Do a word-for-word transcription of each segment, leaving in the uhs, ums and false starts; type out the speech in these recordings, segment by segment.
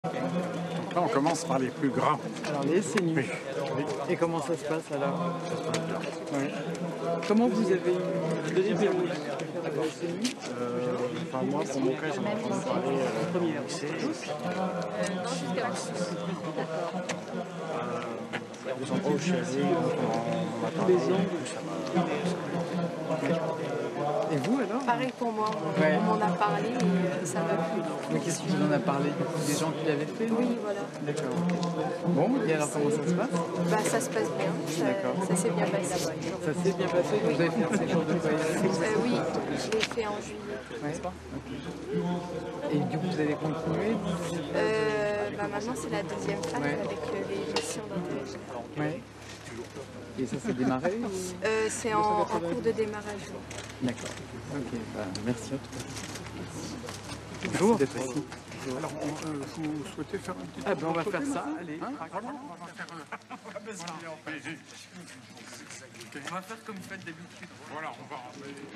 Donc là, on commence par les plus grands. Alors les S N U. Oui. Oui. Et comment ça se passe alors? Ça se passe bien. Ouais. Comment vous avez eu le numéro de la S N U? Euh, enfin, moi, pour mon cas, j'en ai entendu parler euh, au lycée. Et puis, euh, les endroits où je suis allé, on m'a parlé, Les ans. ça m'a Et vous alors? Pareil pour moi, on, Ouais. on m'en a parlé et euh, ça m'a plu. Mais qu'est-ce qui vous en a parlé? Des gens qui l'avaient fait? Oui, voilà. D'accord. Bon, et alors comment ça se passe? Bah, ça se passe bien, D'accord. ça, ça s'est bien passé. Ça s'est bien passé? Vous avez fait un séjour de cohésion? Euh, oui, je l'ai fait en juillet. Ouais. Ok. Et du coup, vous allez continuer? Euh, bah, maintenant, c'est la deuxième phase Ouais. avec euh, les missions d'intérêt général. Ouais. Et ça s'est démarré ou... Euh, c'est en, en cours de démarrage. D'accord. Ok, bah, merci en tout cas. Bonjour. D'être ici. Alors, on, euh, vous souhaitez faire un petit Ah ben on va tour de faire côté, ça, là allez. Hein Voilà, on va faire... euh, On va faire comme vous faites d'habitude. Voilà, on va...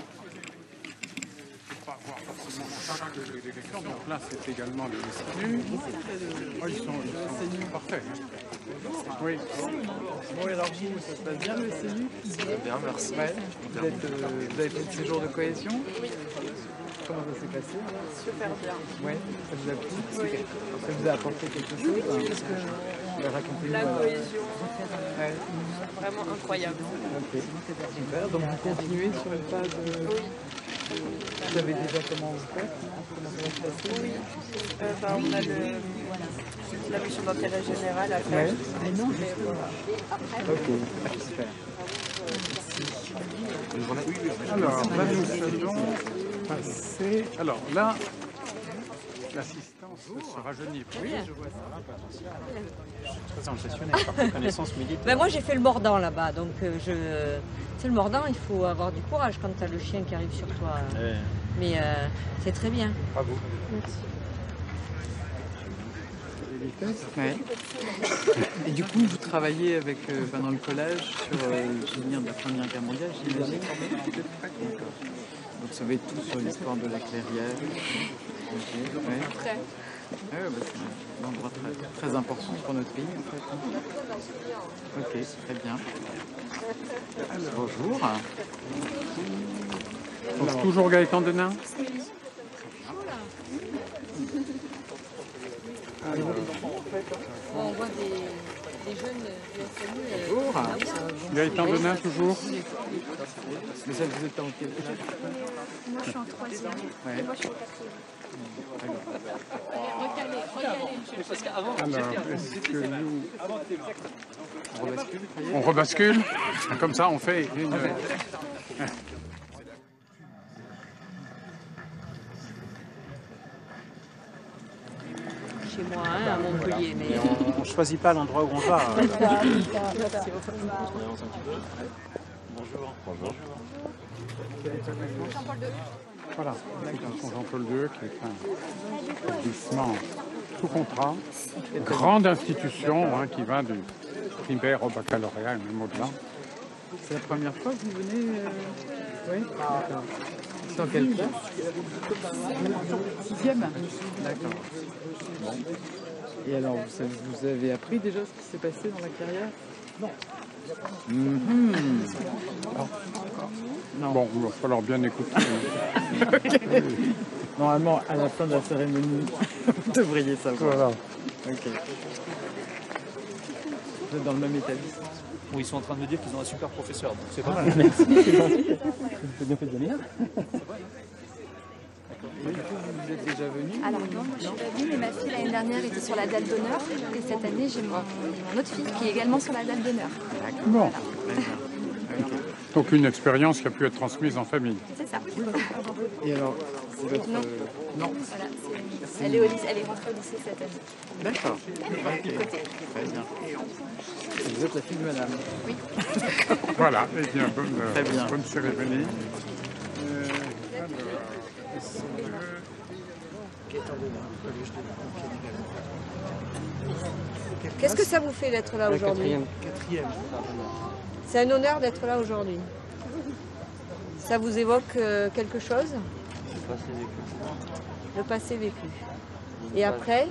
Faut pas voir forcément chacun des des questions. Donc là, c'est également le S N U. Ah, ils sont, ils sont parfaits. hein. Oui. Bon, et alors vous, ça se passe bien le S N U? Ça va bien, merci. Ouais. Vous, êtes, euh, vous avez fait le séjour de cohésion? Comment ça s'est passé? Super bien. Ouais, ça vous a plu? Oui. Ça vous a apporté quelque chose? Hein, racontez-nous, La alors. cohésion, Ouais. vraiment incroyable. Ok, super. Donc vous continuez sur une phase... euh, Oui. Vous savez déjà comment vous faites? Comment ça va se passer? Oui. Euh, bah, on a le, la mission d'intérêt général à faire. Ouais. Et voilà. Ok, super. Alors, là, nous allons passer... Alors, là, l'assistance se rajeunit. Oui, je vois ça. Très impressionné par vos connaissances militaires. Ben moi j'ai fait le mordant là-bas, donc euh, je... c'est le mordant, il faut avoir du courage quand tu as le chien qui arrive sur toi. Ouais. Mais euh, c'est très bien. Bravo. Ouais. Et du coup, vous travaillez avec, euh, enfin, dans le collège sur euh, le souvenir de la Première Guerre mondiale, j'imagine. D'accord. Donc ça va être tout sur l'histoire de la clairière. Ok. Ouais. Après, Ouais, ouais, bah, c'est un endroit très, très important pour notre pays en fait. Ok, très bien. Bonjour. Donc, toujours Gaëtan Denain. Bon, on voit des, des jeunes du S N U. Bonjour. Gaëtan Denain, toujours. Mais ça, vous êtes en quelle classe? moi je suis en troisième. Ouais. Et moi je suis en quatrième. Alors, est-ce que nous... On rebascule, ça y est. On rebascule. Comme ça, on fait une... Chez moi, hein, à Montpellier. Mais On ne choisit pas l'endroit où on va. Voilà, c'est Jean-Paul deux, qui est un établissement sous contrat, grande institution hein, qui va du primaire au baccalauréat et même au-delà. C'est la première fois que vous venez euh... Oui. D'accord. C'est en quelle classe? Sixième. D'accord. Bon. Et alors, vous, savez- vous avez appris déjà ce qui s'est passé dans la carrière? Non. Non. Bon, il va falloir bien écouter. Normalement, à la fin de la cérémonie, vous devriez savoir. Voilà. Ok. Vous êtes dans le même établissement? Bon, ils sont en train de me dire qu'ils ont un super professeur, donc c'est pas mal. Merci, c'est gentil. Vous bien fait de venir. Et du coup, vous êtes déjà venu? Alors non, moi je suis pas venue, mais ma fille l'année dernière était sur la dalle d'honneur et cette année j'ai mon, mon autre fille qui est également sur la dalle d'honneur. Bon. Donc une expérience qui a pu être transmise en famille. C'est ça. Et alors, c'est votre... Non. euh, Non. Voilà, c'est- elle, est au lycée, elle est rentrée au lycée cette année. D'accord. Du côté. Très bien. Et vous êtes la fille de madame? Oui. Voilà, et bien, bonne, euh, Très bien. bonne cérémonie. Euh, alors, est-ce que- qu'est-ce que ça vous fait d'être là aujourd'hui? Quatrième. C'est un honneur d'être là aujourd'hui. Ça vous évoque euh, quelque chose? Le passé vécu. Et après,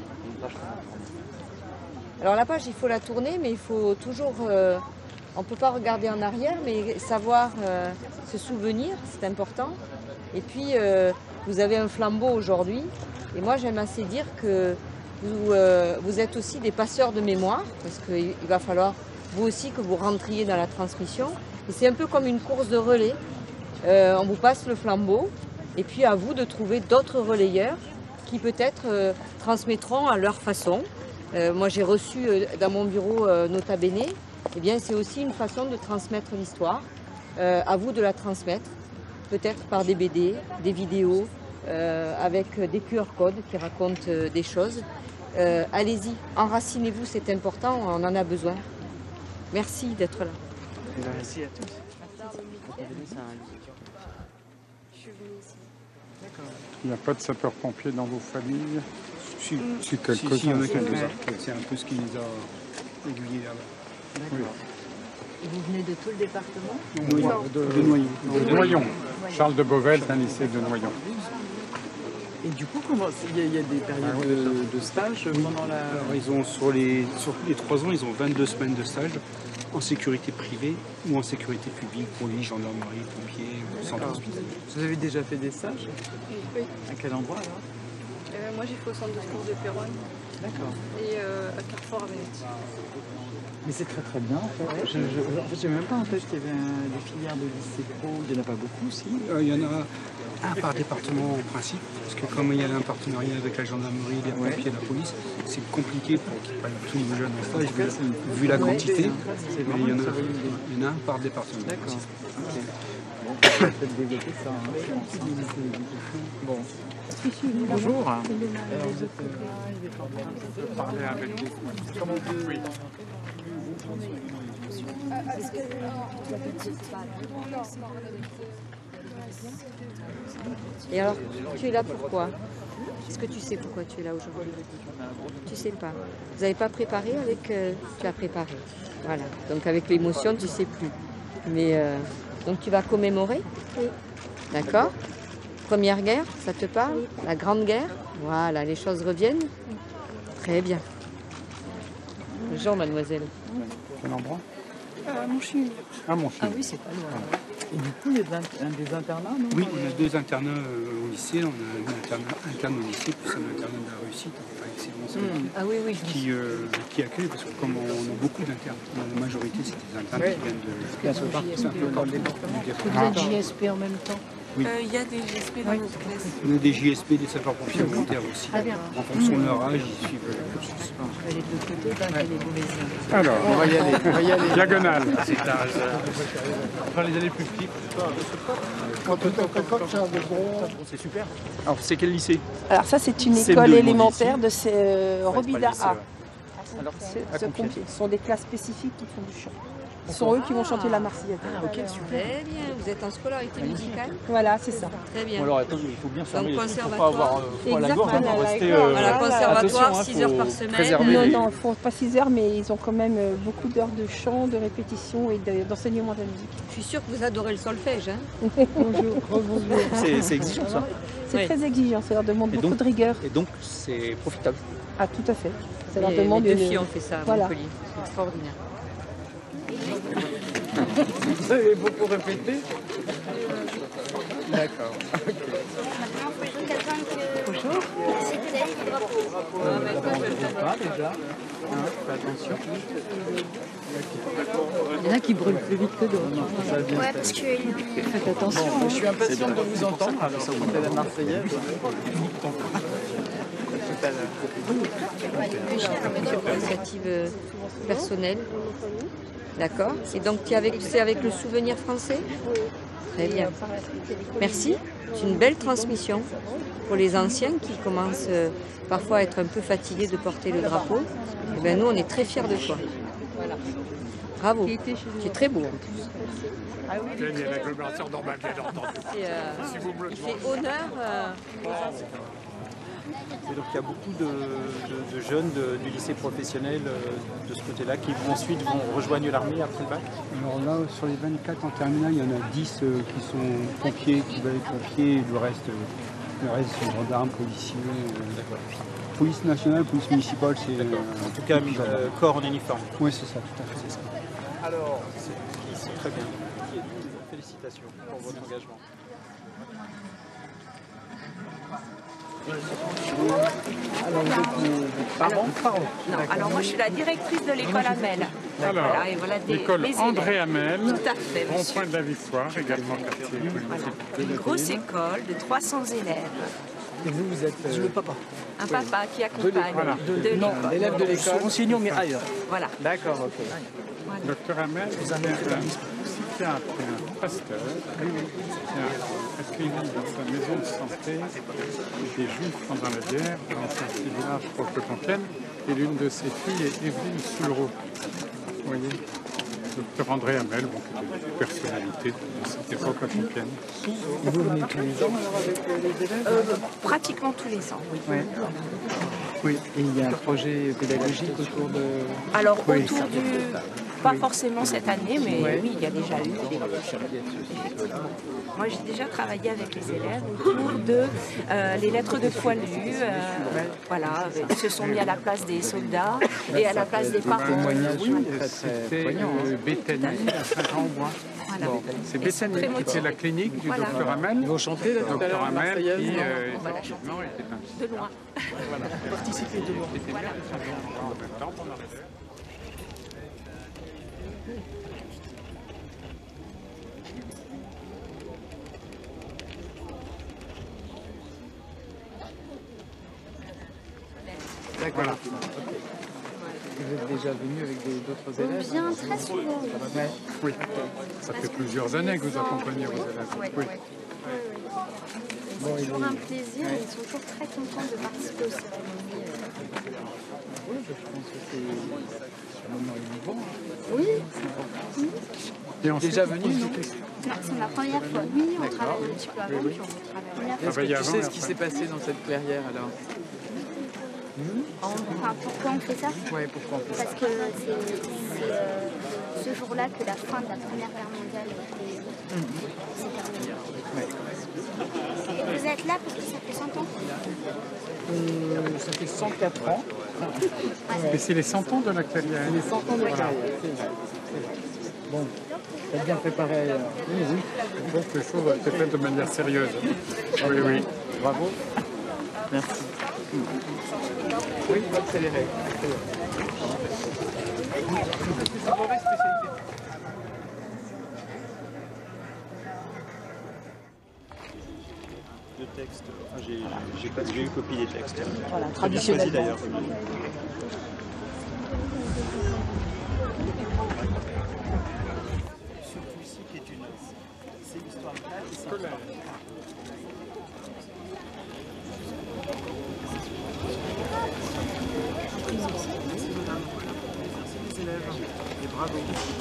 alors la page, il faut la tourner, mais il faut toujours... Euh, on ne peut pas regarder en arrière, mais savoir euh, se souvenir, c'est important. Et puis, euh, vous avez un flambeau aujourd'hui. Et moi, j'aime assez dire que vous, euh, vous êtes aussi des passeurs de mémoire, parce qu'il va falloir, vous aussi, que vous rentriez dans la transmission. Et c'est un peu comme une course de relais. Euh, on vous passe le flambeau, et puis à vous de trouver d'autres relayeurs qui peut-être euh, transmettront à leur façon. Euh, moi, j'ai reçu euh, dans mon bureau euh, Nota Bene. Eh bien, c'est aussi une façon de transmettre l'histoire. Euh, à vous de la transmettre, peut-être par des B D, des vidéos, euh, avec des Q R codes qui racontent euh, des choses. Euh, Allez-y, enracinez-vous, c'est important, on en a besoin. Merci d'être là. Merci à tous. Il n'y a pas de sapeurs-pompiers dans vos familles? Si, Si, quelques-uns. si, il y en a quelques-uns. C'est un peu ce qui nous a aiguillés là-bas. D'accord. Et vous venez de tout le département? Non, de, de Noyon. De Noyon. Charles de Beauvais, c'est un lycée de Noyon. Et du coup, comment il y, a, il y a des périodes Ah, de, de stage pendant la... Alors, ils ont, sur, les, sur les trois ans, ils ont vingt-deux semaines de stage en sécurité privée ou en sécurité publique, police, gendarmerie, pompiers, centre hospitalier. Vous avez déjà fait des stages? Oui. À quel endroit alors? Euh, moi j'ai fait au centre de secours de Péronne D'accord. et euh, à Carrefour à Venette. Mais c'est très très bien en fait. Je, je, en fait, j'ai même pas en tête qu'il y avait un, des filières de lycée pro. Il n'y en a pas beaucoup, si. Euh, il y en a un par département en principe, parce que comme il y a un partenariat avec la gendarmerie, les pompiers et la police, c'est compliqué pour qu'ils prennent tous les jeunes en stage, vu, vu la quantité. Mais il y, en a, il y en a un par département. D'accord. Ok. Bon, on va peut-être développer ça. Hein. Bon. Bonjour. Alors vous êtes là, il est en train de parler avec vous. Comment vous... Oui. Et alors, tu es là pourquoi? Est-ce que tu sais pourquoi tu es là aujourd'hui? Tu sais pas. Vous n'avez pas préparé avec... Euh, tu as préparé. Voilà. Donc avec l'émotion, tu sais plus. Mais euh, donc tu vas commémorer? Oui. D'accord. Première guerre, ça te parle? La Grande Guerre? Voilà, les choses reviennent? Très bien. Bonjour, mademoiselle. Quel endroit? Euh, mon chien. Ah, mon chien. oui, c'est pas loin. Et du coup, il y a un, des internats, non? Oui, on a deux internats euh, au lycée. On a un internat interne au lycée, plus un internat de la réussite, à Excellence, Mmh. Ah oui, oui. qui, euh, qui accueille, parce que comme on a beaucoup d'internes, la majorité c'est des internes qui viennent de... Un peu partout, c'est un peu dans le département. Vous êtes J S P en même temps? Oui. Il y a des G S P dans notre classe. On a des J S P, des sapeurs-pompiers volontaires aussi. En fonction de leur âge, ils suivent le cursus. Elle est de l'autre côté, donc elle est mauvaise. Alors, On va y aller, on va y aller. diagonale. Enfin, les années plus petites. C'est super. Alors, c'est quel lycée? Alors ça c'est une C'est école le élémentaire de ces euh, Robida lycée, A. ouais. Alors, Ce- à ce Compiègne. pompier. Ce sont des classes spécifiques qui font du chant. Ce sont eux qui vont chanter la Marseillaise. Ah, ok, super. Très bien. Vous êtes en scolarité musicale? Voilà, c'est ça. Très bien. Bon, alors attendez, il faut bien fermer Donc, les trucs pour pas conservatoire. avoir euh, froid à la gorge. Hein, Exactement, pour la rester, gorge. euh, Voilà, conservatoire, attention, hein, six heures faut par semaine. préserver Non, les- non, ils font pas six heures, mais ils ont quand même euh, beaucoup d'heures de chant, de répétition et de- d'enseignement de la musique. Je suis sûre que vous adorez le solfège. Hein? Bonjour, rebonjour. C'est c'est exigeant ça. C'est Oui. très exigeant, ça leur demande Et beaucoup donc- de rigueur. Et donc, c'est profitable. Ah, tout à fait. Ça leur Les- demande les deux une- filles ont fait ça à Voilà. Montpellier. C'est extraordinaire. Vous avez beaucoup répété? D'accord. Bonjour. Pas déjà. Hein, fais attention. Il y en a qui brûlent plus vite que d'autres. Non, ça va bien se parce passer. que Faites attention. Bon, je suis impatient de vous entendre. Alors, ça vous fait la Marseillaise. Tout à l'heure. Initiative euh, personnelle. D'accord. Et donc c'est avec, c'est avec le souvenir français? Très bien. Merci. C'est une belle transmission pour les anciens qui commencent euh, parfois à être un peu fatigués de porter le drapeau. Eh ben, nous, on est très fiers de toi. Bravo. Tu es très beau. C'est, euh, il fait honneur euh, aux anciens. Et donc il y a beaucoup de, de- de jeunes de- du lycée professionnel euh, de ce côté-là qui vont ensuite vont rejoindre l'armée après le bac. Alors là, sur les vingt-quatre en terminale, il y en a dix euh, qui sont pompiers, qui veulent être pompiers, et le reste, euh, le reste sont gendarmes, policiers. euh, police nationale, police municipale, c'est... Euh, en tout cas, euh, corps en uniforme. Oui, c'est ça, tout à fait. C'est ça. Alors, c'est ici, très bien. Félicitations pour votre engagement. Alors, vous êtes Pardon, pardon. Non, alors moi je suis la directrice de l'école Hamel. Alors, Voilà, et voilà des- l'école les André élèves. Hamel, Tout à fait, monsieur. rond-point de la Victoire, également quartier Voilà. politique. Une grosse école de trois cents élèves. Et vous, vous êtes... Euh, le papa. Un papa qui accompagne Voilà. de, de Non, l'école. l'élève de l'école. Enseignant, mais ailleurs. Voilà. D'accord, ok. Docteur Hamel, c'est un psychiatre et un pasteur qui a accueilli dans sa maison de santé des juifs pendant la guerre dans un petit village proche de Compiègne. Et l'une de ses filles est Evelyne Soulreau. Vous voyez, Docteur André Hamel, bon, qui était une personnalité de cette époque à Compiègne. Et vous venez tous les ans alors, avec euh, les élèves Euh, pratiquement tous les ans, oui. Ouais. Oui, et il y a un projet pédagogique autour de... Alors Oui. autour du... Pas forcément cette année, mais Ouais. oui, il y a déjà eu. Effectivement. Moi, j'ai déjà travaillé avec les élèves autour de euh, les lettres de poilus. euh, voilà, ils se sont mis à la place des soldats et à la place des parents. témoignage Oui. très, très C'était poignant. euh, Béthanie à Saint-Jean-en-Bois. Voilà. Bon, c'est Et c'est Béthanie très qui était motivant. la clinique du Voilà. docteur Hamel. Ils vont chanter là, tout à Docteur l'heure, Hamel Marseillaise, qui, non euh, On va la effectivement, était un... De loin. Voilà. Participer de loin. C'était bien de Saint-Jean-en-Bois en même temps qu'on arrivait. D'accord. Vous êtes déjà venu avec des- d'autres On élèves? vient très souvent. Ouais. Oui, ça fait plusieurs années que vous accompagnez vos élèves. Ouais, Oui. ouais. C'est toujours un plaisir et ils sont toujours très contents de participer aux cérémonies. Oui, je pense que c'est un moment émouvant. Oui, Et ensuite, Déjà venu, non? non, c'est ma première fois. Oui, on travaille un petit peu avant, puis on travaille. Est-ce que Travailler tu avant sais et ce qui après. s'est passé dans cette clairière alors? Enfin, pourquoi on fait ça? Oui, pourquoi on fait ça? Parce que c'est c'est, euh, ce jour-là que la fin de la Première Guerre mondiale a été s'est terminée. Et vous êtes là parce que ça fait cent ans? Euh, ça fait cent quatre ans. Et c'est les cent ans de la clairière. Les cent ans de carrière, c'est vrai. c'est vrai. Bon, t'as bien préparé. euh, Oui, oui. Je trouve que les choses ont été faites de manière sérieuse. Oui, oui. Bravo. Merci. Oui, accélérez. De textes, enfin, j'ai j'ai pas- j'ai eu copie des textes. Voilà, Très bien choisi d'ailleurs. Surtout ici qui est une... C'est l'histoire scolaire. Et bravo.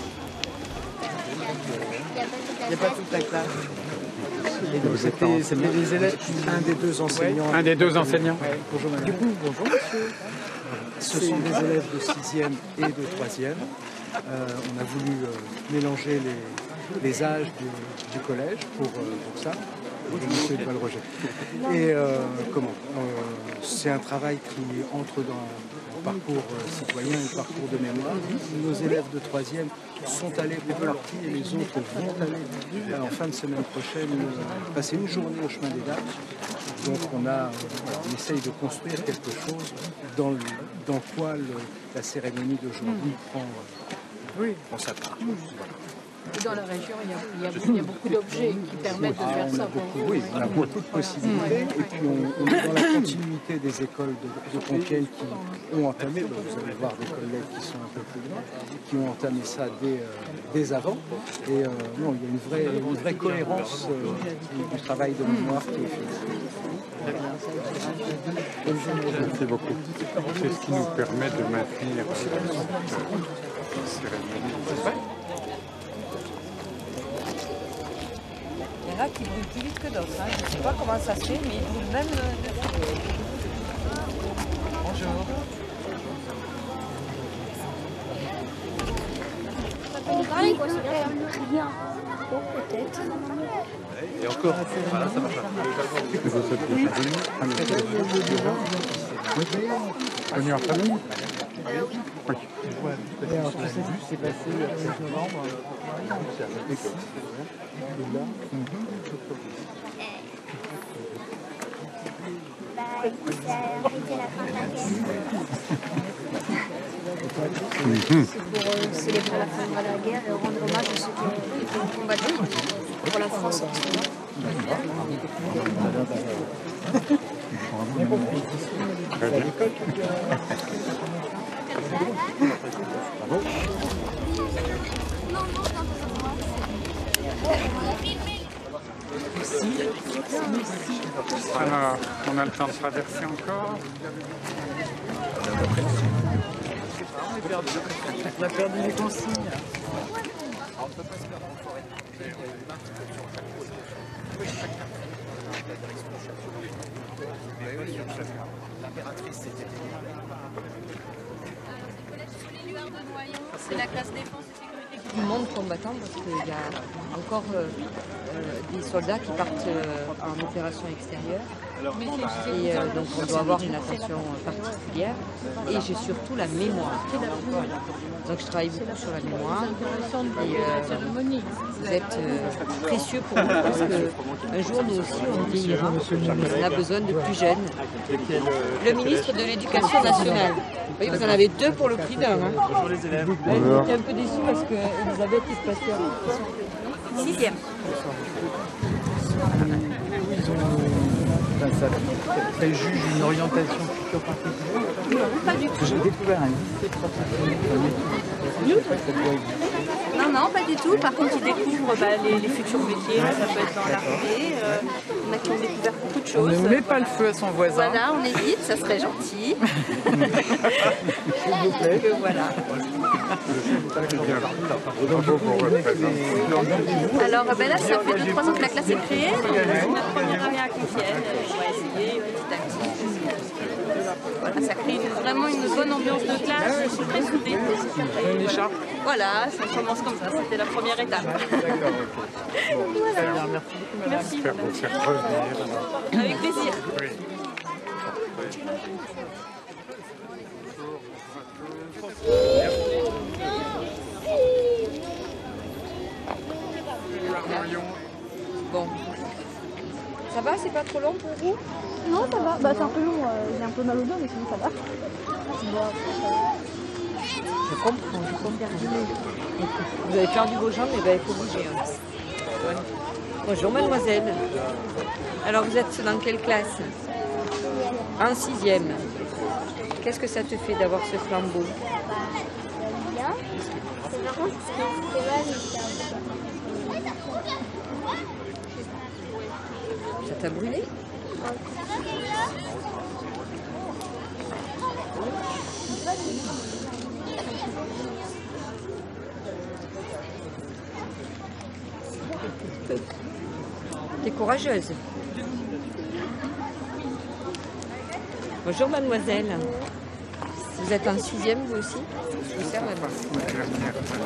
Il n'y a pas toute la classe. Et donc c'était c'était les élèves, un des deux enseignants. Un des deux enseignants. Ouais, bonjour madame. Du coup, bonjour monsieur. Ce sont des élèves de sixième et de troisième. Euh, on a voulu euh, mélanger les, les âges du, du collège pour, euh, pour ça. Et monsieur de Valroger. Et euh, comment euh, c'est un travail qui entre dans un parcours euh, citoyen, un parcours de mémoire. Nos élèves de troisième sont allés pour partie et les autres vont aller euh, en fin de semaine prochaine euh, passer une journée au chemin des dates. Donc on, a, euh, voilà, on essaye de construire quelque chose dans, le, dans quoi le, la cérémonie d'aujourd'hui prend, euh, oui, prend sa part. Voilà. Dans la région, il y a, il y a, il y a beaucoup d'objets qui permettent de faire On a ça. beaucoup, oui, on a beaucoup de possibilités. Et puis on, on est dans la continuité des écoles de, de Compiègne qui ont entamé, donc vous allez voir des collègues qui sont un peu plus loin, qui ont entamé ça dès, euh, dès avant. Et euh, non, il y a une vraie, une vraie cohérence euh, du travail de mémoire qui est fait. Merci beaucoup. C'est ce qui nous permet de maintenir euh, cette cérémonie. Il y en a qui brûlent plus vite que d'autres. Hein. Je ne sais pas comment ça se fait, mais ils brûlent même. Bonjour. Peut-être. Et encore, voilà, ça marche. Vous êtes déjà venu à notre Venu en famille? Oui. Et alors, tu sais ce qui s'est passé le sept novembre? Bah, écoute, ça a arrêté la fin de la guerre. C'est pour euh, célébrer la fin de la guerre et rendre hommage à ceux qui ont combattu pour la France et tout ça. Très bien. Alors, on a le temps de traverser encore. On a perdu les consignes. C'est la classe défense et sécurité qui Du monde combattant parce qu'il y a encore euh, euh, des soldats qui partent euh, en opération extérieure. Et euh, donc on doit avoir une attention particulière. Et j'ai surtout la mémoire. Donc je travaille beaucoup sur la mémoire. Et euh, vous êtes euh, précieux pour nous parce qu'un jour nous aussi on vieillira. On a besoin de plus jeunes. Le ministre de l'Éducation nationale. Vous voyez, vous en avez deux pour le prix d'un. Hein. Bonjour les élèves. J'étais un peu déçue parce qu'Elisabeth est passée en sixième. Ça, ça juge une orientation future particulière? Non, pas du tout. J'ai découvert un lycée professionnel. Non, non, pas du tout. Par contre, ils découvrent bah, les, les futurs métiers. Ça peut être dans l'armée. Euh, on a qui ont découvert beaucoup de On choses. ne met pas le feu à son voisin. Voilà, on évite, ça serait gentil. S'il vous plaît. Donc, voilà. Alors ben là, ça fait deux trois ans que la classe est créée. Donc, c'est notre première année à Compiègne. On va essayer petit à petit. Voilà, ça crée une, vraiment une bonne ambiance de classe. Je suis très soudée. Une écharpe? Voilà, ça commence comme ça. C'était la première étape. D'accord, ok. Bon, Voilà. très bien, merci beaucoup, madame. Merci. J'espère vous faire revenir. Avec plaisir. Oui. Bon. Ça va, c'est pas trop long pour vous? Non, ça va. Bah, c'est un peu long. euh, J'ai un peu mal au dos, mais sinon ça va. Je comprends, je comprends. Vous avez perdu vos jambes, mais ben, il faut bouger. Hein. Ouais. Bonjour mademoiselle. Alors vous êtes dans quelle classe? En sixième. Qu'est-ce que ça te fait d'avoir ce flambeau? Bien. C'est par contre, c'est mal. Ça t'a brûlé? T'es courageuse. Bonjour mademoiselle. Vous êtes en sixième vous aussi? Je vous sers la main.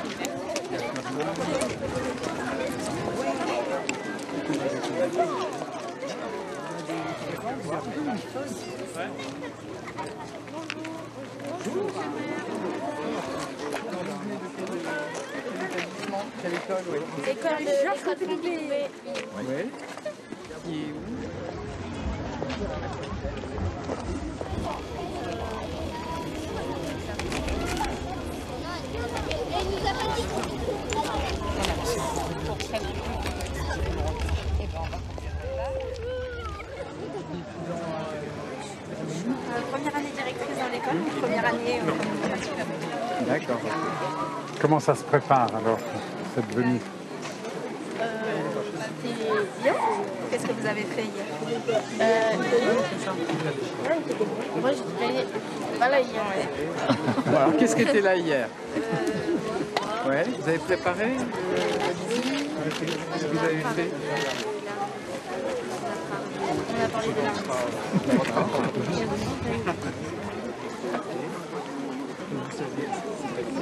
Quelle école? Oui. École de Georges Pompidou. Oui. Qui est où? Euh, première année directrice dans l'école, première année euh, D'accord. Comment ça se prépare alors, cette venue? euh, c'est bien. Qu'est-ce que vous avez fait hier? Euh, moi, j'étais pas là hier. Bon, alors, qu'est-ce qui était là hier? Ouais, vous avez préparé? Qu'est-ce que vous avez fait? On a parlé de l'armée.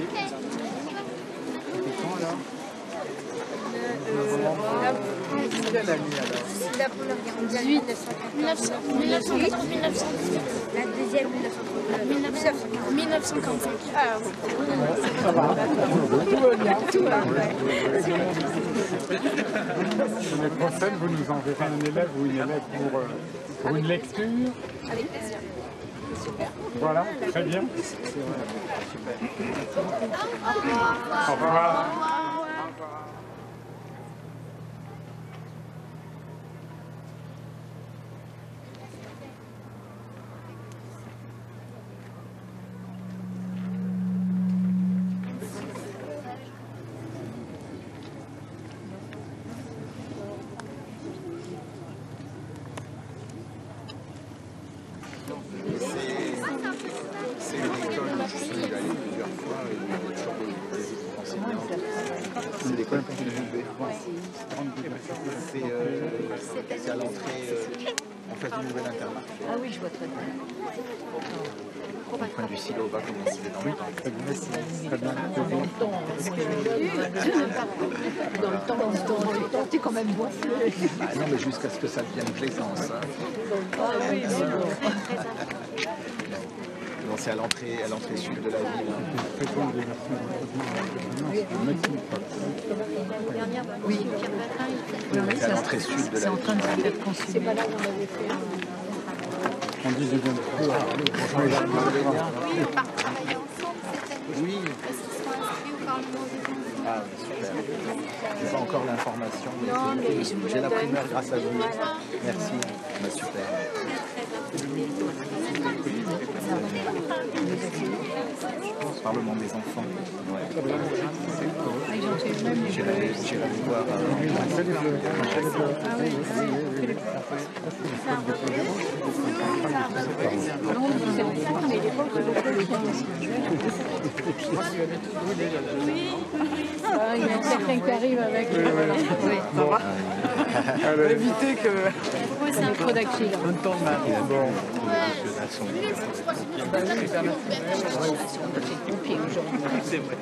C'était quand alors? Euh, quelle année alors? La première guerre mondiale, mille neuf cent quatorze. mille neuf cent quatorze mille neuf cent dix-huit. La deuxième, mille neuf cent trente-neuf. mille neuf cent quarante-cinq. Ah oui. Ça va. Tout va bien. Tout va bien. L'année prochaine, vous nous enverrez un élève ou une élève pour, euh, pour une lecture. Avec plaisir. Super. Voilà, très bien. Au revoir. Au revoir. C'est une école où je suis allé plusieurs fois et il y a toujours des enseignants. C'est l'école que j'ai trouvée. C'est euh, c'est à l'entrée, euh, en face du nouvel internat. Ah oui, je vois très bien. Au point du silo, on va commencer dans le temps. Très bien, très bien. Dans le temps, parce que dans le temps, dans le temps, t'es quand même boissé. Ah non, mais jusqu'à ce que ça devienne plaisant, ça. Ah oui, c'est bon. Non, c'est à l'entrée, à l'entrée sud de la ville. Oui. C'est à l'entrée sud de la ville. C'est en train de se faire consommer. C'est pas là où on avait fait. On dit de bien. Oui, on part travailler ensemble cette année. Oui. Parce qu'ils sont inscrits au Parlement des Enfants. Ah, super. Je n'ai pas encore l'information, mais, Non, mais je vous j'ai la la donne. primaire grâce à vous. Voilà. Merci. Bah, super. Parlement des enfants. Ouais. J'irai vous voir. Il y a quelqu'un qui arrive avec. Oui, ça va. On va éviter que. C'est un trop d'actifs. Un temps de mal. Bon. C'est vrai.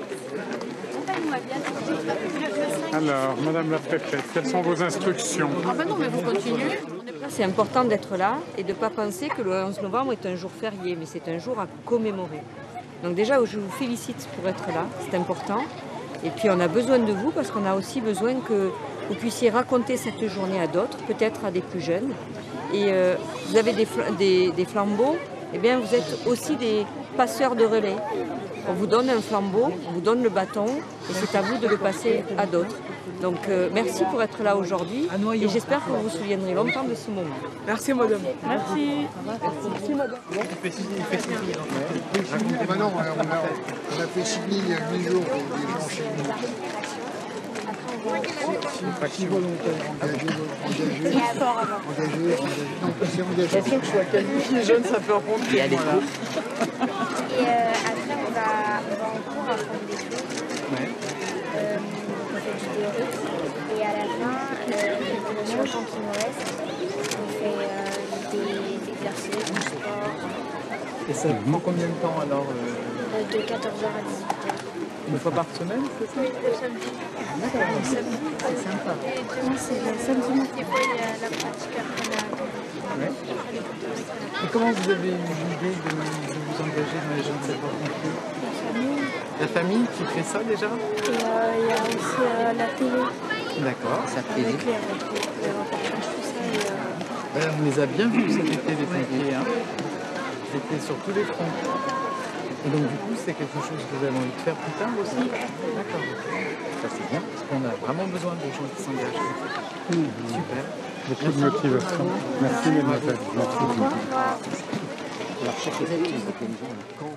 Alors, Madame la Préfète, quelles sont vos instructions? Ah ben non, mais vous continuez. C'est important d'être là et de ne pas penser que le onze novembre est un jour férié, mais c'est un jour à commémorer. Donc déjà, je vous félicite pour être là, c'est important. Et puis on a besoin de vous parce qu'on a aussi besoin que vous puissiez raconter cette journée à d'autres, peut-être à des plus jeunes. Et euh, vous avez des, des, des flambeaux, eh bien vous êtes aussi des passeurs de relais. On vous donne un flambeau, on vous donne le bâton et c'est à vous de le passer à d'autres. Donc euh, merci pour être là aujourd'hui et j'espère que vous vous souviendrez longtemps de ce moment. Merci madame. Merci. Merci madame. Maintenant, on a, on a, on a fait signer il y a huit jours des gens chez nous. Qui volontaires, engagés, engagés, engagés, non, c'est engagé. De toute façon, que je sois qualifié jeune, ça peut rencontrer. Et euh, après, on va, on va en cours apprendre des choses. Ouais. Euh, on fait du théorique. Et à la fin, euh, sur le temps qui nous reste, on fait euh, des exercices, du sport. Et ça prend combien de temps alors euh... De quatorze heures à dix-huit heures. Une fois par semaine, c'est ça? Oui, le samedi. D'accord, c'est sympa. Et demain, c'est le samedi. Des fois, il y a la pratique après la... Ouais. Et comment vous avez eu l'idée de, de vous engager dans les jeunes sapeurs-pompiers? La famille qui fait ça déjà? Et euh, il y a aussi euh, la télé. D'accord, ça fait. Avec les, les reportages, tout ça. Et, euh... Ouais, on les a bien vus cet été, les pompiers. Hein. C'était sur tous les fronts. Et donc du coup, c'est quelque chose que vous avez envie de faire plus tard aussi? D'accord. Ça c'est bien, parce qu'on a vraiment besoin de gens qui s'engagent. Mmh. Super. Beaucoup de motivation. Merci, mademoiselle. Merci. Alors, chaque équipe de Kenzo, quand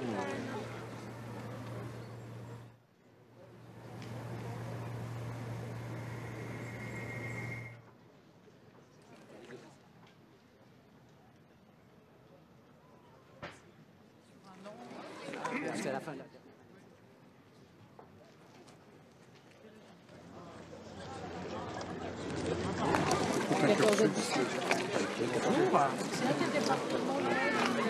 c'est la fin de la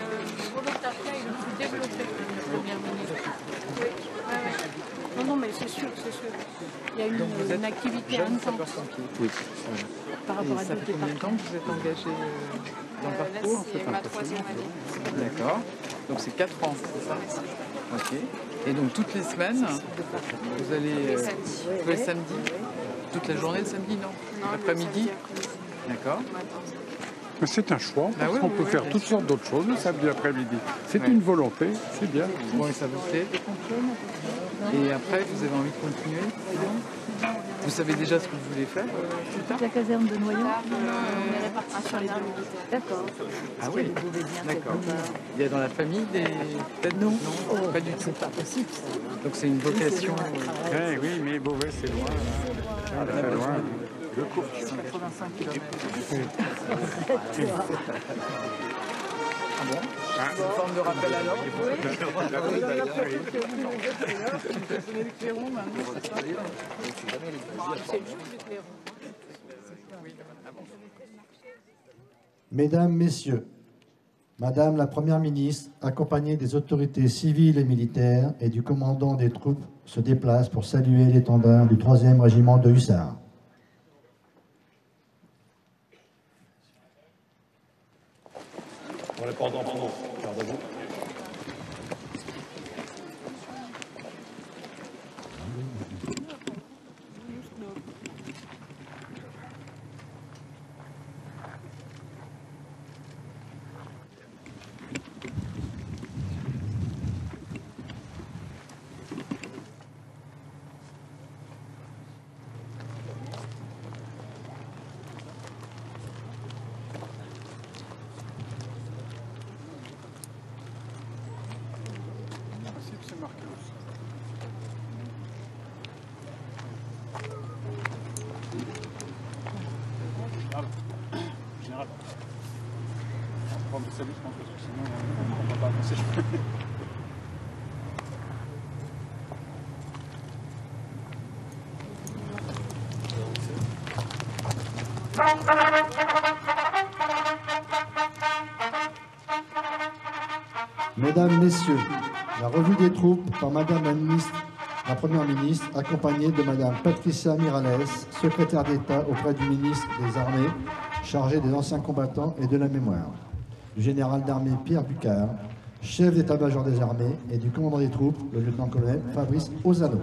Non, non, mais c'est sûr, c'est sûr. Il y a une, Donc vous êtes une activité jeune intense sapeur-pompier. Oui. par rapport Et à ça d'autres fait combien de temps départements. que vous êtes engagé euh, dans le Euh, parcours là, c'est ma troisième année. D'accord. Donc c'est quatre ans, c'est ça? Ok. Et donc toutes les semaines, vous allez... Tous les euh, samedis. tous les samedis? Toute la journée le samedi, non? Non, L'après-midi? le samedi après-midi. D'accord. Mais c'est un choix, Bah parce oui, qu'on oui, peut oui, faire bien toutes sûr. sortes d'autres choses le samedi après-midi. C'est Ouais. une volonté, c'est bien. Bon, et ça vous plaît? Et après, vous avez envie de continuer? Vous savez déjà ce que vous voulez faire plus tard? La caserne de Noyon. Là, on est répartis sur les deux militaires. D'accord. Ah oui, d'accord. Il y a dans la famille des... Peut-être non, non, pas du tout. Pas possible. Donc c'est une vocation... euh, Eh oui, mais Beauvais, c'est loin. Là. la C'est besoin loin. de- Je cours. quatre-vingt-cinq kilomètres. Ah bon? C'est une forme de rappel à l'ordre? Mesdames, Messieurs, Madame la Première ministre, accompagnée des autorités civiles et militaires et du commandant des troupes, se déplace pour saluer l'étendard du troisième régiment de hussards. On est pas en pardon. Gardez-vous. C'est marqué aussi. Général. On va me saluer, je pense, parce que sinon on ne va pas avancer. Mesdames, Messieurs, la revue des troupes par Madame la ministre, la Première ministre, accompagnée de Madame Patricia Miralles, secrétaire d'État auprès du ministre des Armées, chargé des anciens combattants et de la mémoire, du général d'armée Pierre Bucard, chef d'état-major des armées, et du commandant des troupes, le lieutenant-colonel Fabrice Ozano.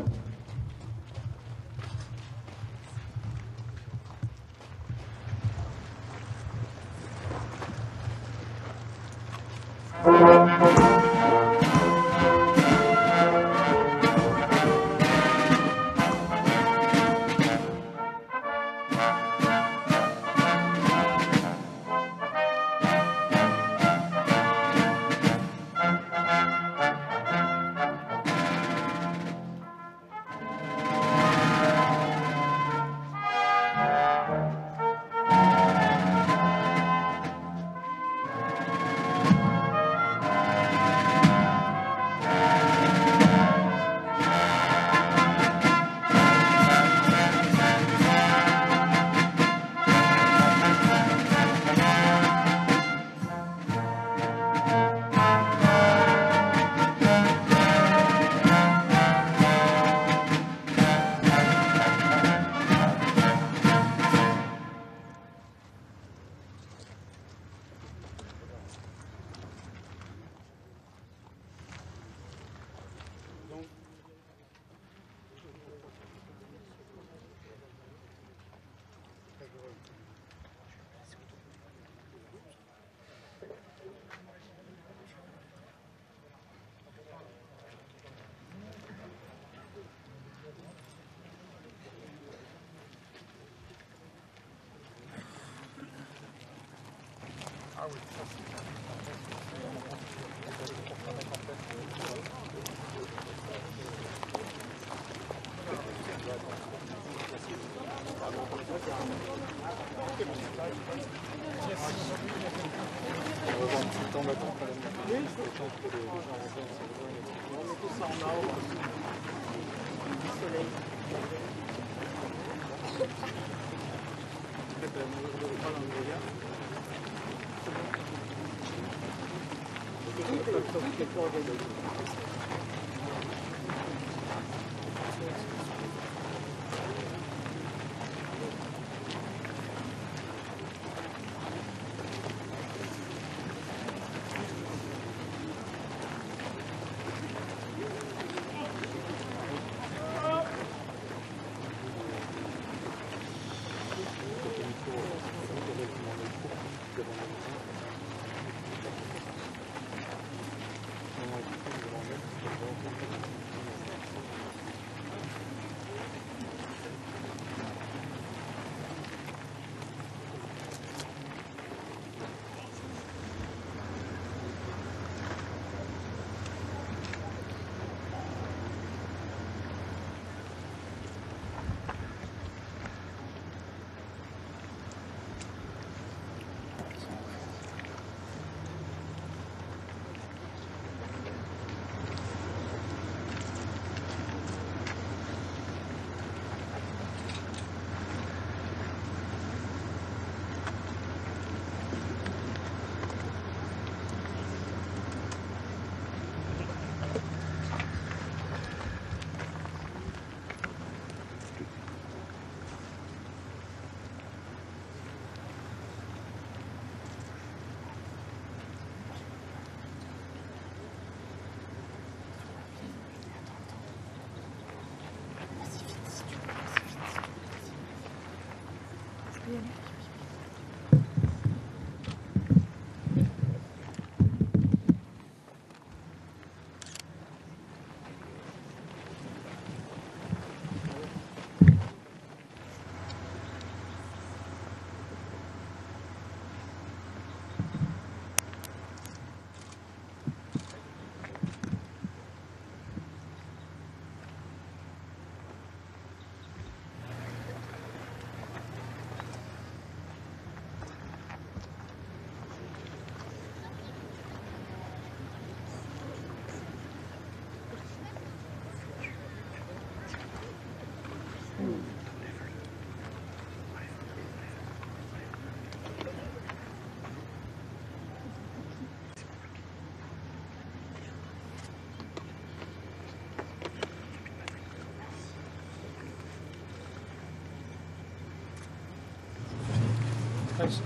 Thank you. chose.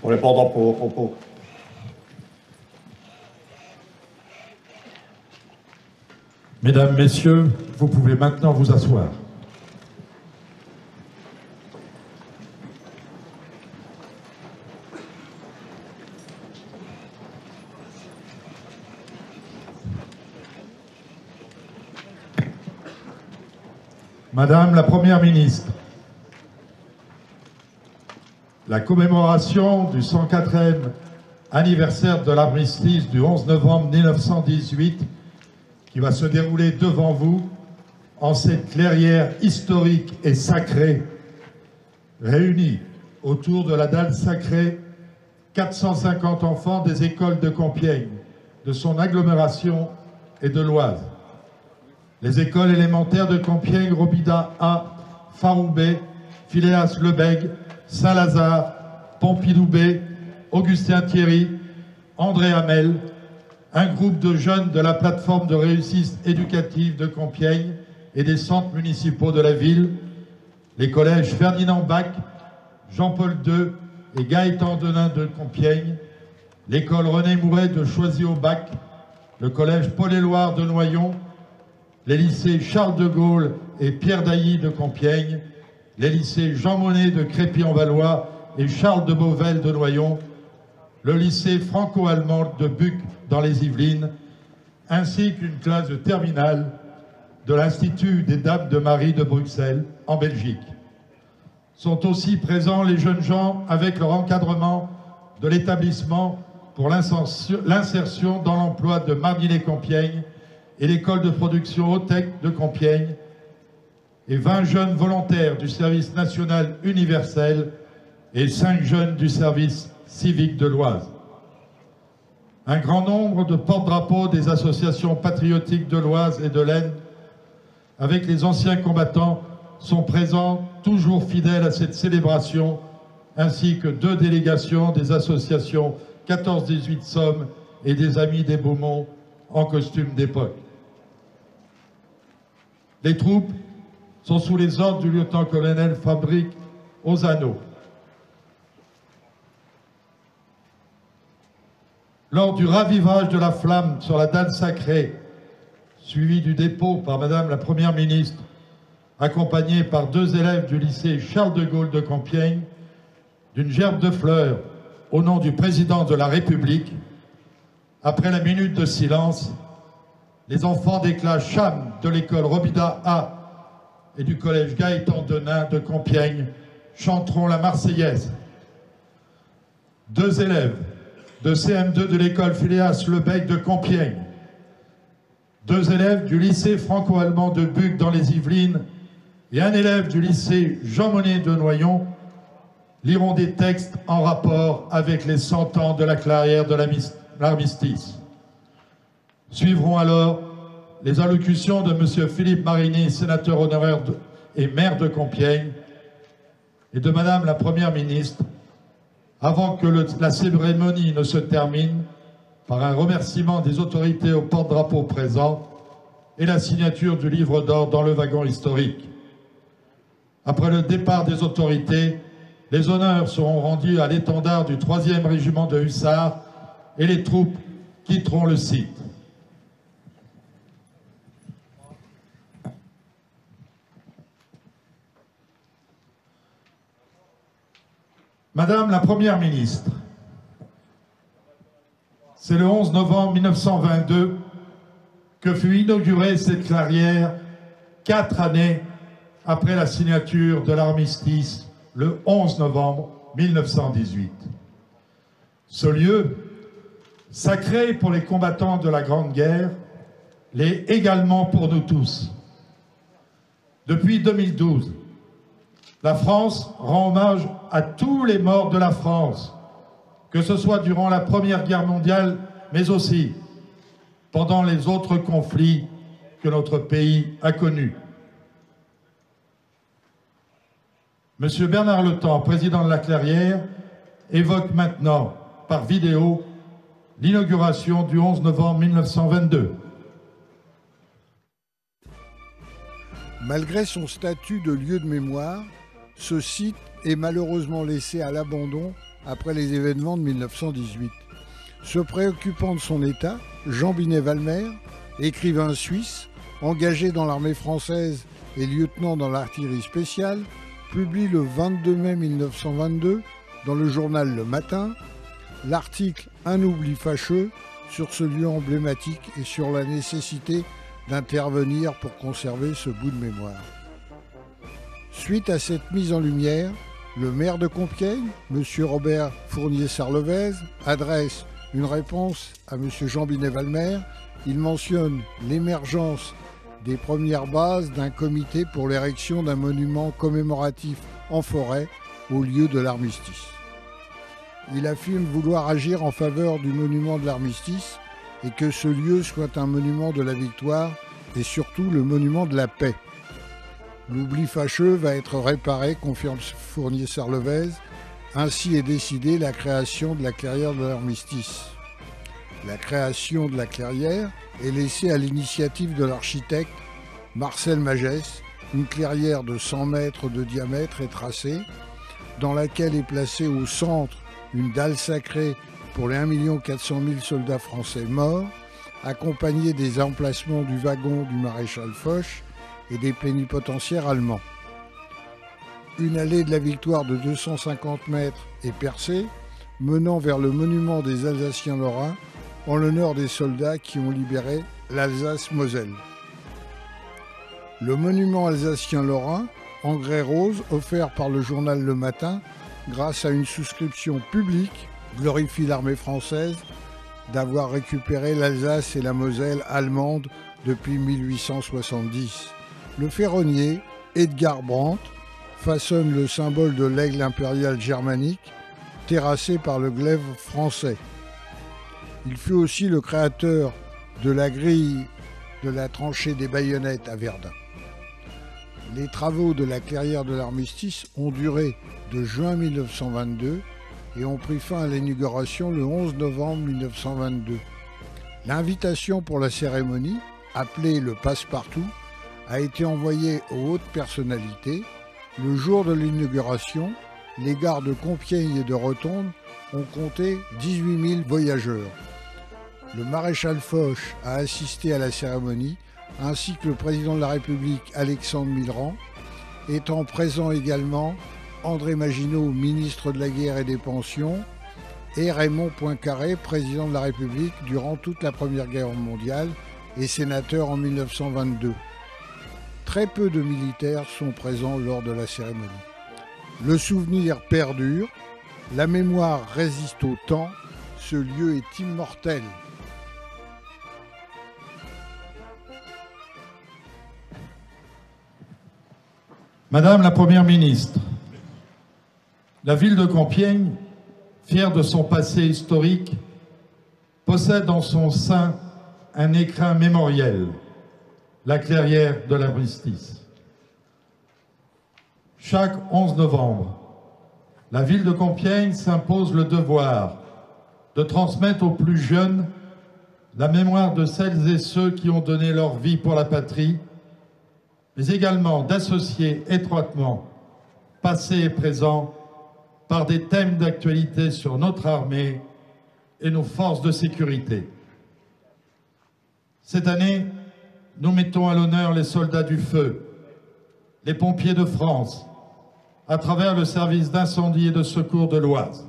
Pour les porte-drapeaux au propos. Mesdames, Messieurs, vous pouvez maintenant vous asseoir. Madame la Première ministre, la commémoration du cent quatrième anniversaire de l'armistice du onze novembre mille neuf cent dix-huit qui va se dérouler devant vous en cette clairière historique et sacrée, réunie autour de la dalle sacrée quatre cent cinquante enfants des écoles de Compiègne, de son agglomération et de l'Oise. Les écoles élémentaires de Compiègne, Robida A, Faroubé, Philéas Lebègue, Saint-Lazare, Pompidou B, Augustin Thierry, André Hamel, un groupe de jeunes de la plateforme de réussite éducative de Compiègne et des centres municipaux de la ville, les collèges Ferdinand Bach, Jean-Paul deux et Gaëtan Denain de Compiègne, l'école René Mouret de Choisy-au-Bac, le collège Paul-Éluard de Noyon, les lycées Charles de Gaulle et Pierre Dailly de Compiègne, les lycées Jean Monnet de Crépy-en-Valois et Charles de Beauvel de Noyon, le lycée franco-allemand de Buc dans les Yvelines, ainsi qu'une classe de terminale de l'Institut des Dames de Marie de Bruxelles, en Belgique. Sont aussi présents les jeunes gens avec leur encadrement de l'établissement pour l'insertion dans l'emploi de Mardinet-Compiègne et l'école de production Hautec de Compiègne, et vingt jeunes volontaires du service national universel et cinq jeunes du service civique de l'Oise. Un grand nombre de porte-drapeaux des associations patriotiques de l'Oise et de l'Aisne, avec les anciens combattants, sont présents, toujours fidèles à cette célébration, ainsi que deux délégations des associations quatorze dix-huit Somme et des Amis des Beaumont en costume d'époque. Les troupes sont sous les ordres du lieutenant-colonel Fabrique Ozano. Lors du ravivage de la flamme sur la dalle sacrée, suivi du dépôt par Madame la Première ministre, accompagnée par deux élèves du lycée Charles de Gaulle de Compiègne, d'une gerbe de fleurs au nom du président de la République, après la minute de silence, les enfants des classes Cham de l'école Robida A et du collège Gaëtan Denain de Compiègne chanteront la Marseillaise. Deux élèves de C M deux de l'école Philéas Lebègue de Compiègne, deux élèves du lycée franco-allemand de Buc dans les Yvelines et un élève du lycée Jean Monnet de Noyon liront des textes en rapport avec les cent ans de la clairière de l'armistice. Suivront alors les allocutions de M. Philippe Marigny, sénateur honoraire de, et maire de Compiègne, et de Madame la Première ministre, avant que le, la cérémonie ne se termine par un remerciement des autorités au porte-drapeau présents et la signature du livre d'or dans le wagon historique. Après le départ des autorités, les honneurs seront rendus à l'étendard du troisième régiment de hussards et les troupes quitteront le site. Madame la Première ministre, c'est le onze novembre mille neuf cent vingt-deux que fut inaugurée cette clairière, quatre années après la signature de l'armistice, le onze novembre mille neuf cent dix-huit. Ce lieu, sacré pour les combattants de la Grande Guerre, l'est également pour nous tous. Depuis deux mille douze, la France rend hommage à tous les morts de la France, que ce soit durant la Première Guerre mondiale, mais aussi pendant les autres conflits que notre pays a connus. Monsieur Bernard Letemps, président de la Clairière, évoque maintenant, par vidéo, l'inauguration du onze novembre mille neuf cent vingt-deux. Malgré son statut de lieu de mémoire, ce site est malheureusement laissé à l'abandon après les événements de mille neuf cent dix-huit. Se préoccupant de son état, Jean Binet-Valmer, écrivain suisse, engagé dans l'armée française et lieutenant dans l'artillerie spéciale, publie le vingt-deux mai mille neuf cent vingt-deux dans le journal Le Matin l'article « Un oubli fâcheux » sur ce lieu emblématique et sur la nécessité d'intervenir pour conserver ce bout de mémoire. Suite à cette mise en lumière, le maire de Compiègne, M. Robert Fournier-Sarlevez, adresse une réponse à M. Jean Binet-Valmer. Il mentionne l'émergence des premières bases d'un comité pour l'érection d'un monument commémoratif en forêt au lieu de l'armistice. Il affirme vouloir agir en faveur du monument de l'armistice et que ce lieu soit un monument de la victoire et surtout le monument de la paix. L'oubli fâcheux va être réparé, confirme Fournier-Sarlevez. Ainsi est décidée la création de la clairière de l'armistice. La création de la clairière est laissée à l'initiative de l'architecte Marcel Magès. Une clairière de cent mètres de diamètre est tracée, dans laquelle est placée au centre une dalle sacrée pour les un million quatre cent mille soldats français morts, accompagnée des emplacements du wagon du maréchal Foch et des plénipotentiaires allemands. Une allée de la victoire de deux cent cinquante mètres est percée, menant vers le monument des Alsaciens-Lorrains en l'honneur des soldats qui ont libéré l'Alsace-Moselle. Le monument alsacien-lorrain, en grès rose, offert par le journal Le Matin, grâce à une souscription publique, glorifie l'armée française d'avoir récupéré l'Alsace et la Moselle allemandes depuis mille huit cent soixante-dix. Le ferronnier, Edgar Brandt, façonne le symbole de l'aigle impérial germanique, terrassé par le glaive français. Il fut aussi le créateur de la grille de la tranchée des baïonnettes à Verdun. Les travaux de la clairière de l'armistice ont duré de juin mille neuf cent vingt-deux et ont pris fin à l'inauguration le onze novembre mille neuf cent vingt-deux. L'invitation pour la cérémonie, appelée le passe-partout, a été envoyée aux hautes personnalités. Le jour de l'inauguration, les gares de Compiègne et de Rotonde ont compté dix-huit mille voyageurs. Le maréchal Foch a assisté à la cérémonie, ainsi que le président de la République Alexandre Millerand, étant présent également André Maginot, ministre de la Guerre et des Pensions, et Raymond Poincaré, président de la République durant toute la Première Guerre mondiale et sénateur en mille neuf cent vingt-deux. Très peu de militaires sont présents lors de la cérémonie. Le souvenir perdure, la mémoire résiste au temps, ce lieu est immortel. Madame la Première ministre, la ville de Compiègne, fière de son passé historique, possède en son sein un écrin mémoriel, la clairière de l'armistice. Chaque onze novembre, la ville de Compiègne s'impose le devoir de transmettre aux plus jeunes la mémoire de celles et ceux qui ont donné leur vie pour la patrie, mais également d'associer étroitement passé et présent par des thèmes d'actualité sur notre armée et nos forces de sécurité. Cette année, nous mettons à l'honneur les soldats du feu, les pompiers de France, à travers le service d'incendie et de secours de l'Oise.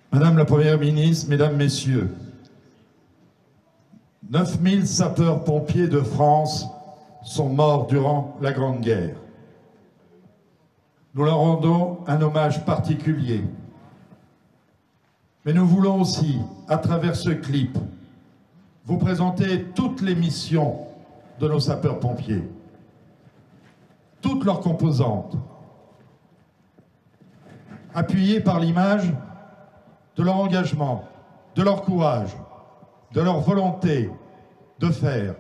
Madame la Première ministre, Mesdames, Messieurs, neuf mille sapeurs-pompiers de France sont morts durant la Grande Guerre. Nous leur rendons un hommage particulier. Mais nous voulons aussi, à travers ce clip, vous présenter toutes les missions de nos sapeurs-pompiers, toutes leurs composantes, appuyées par l'image de leur engagement, de leur courage, de leur volonté de faire.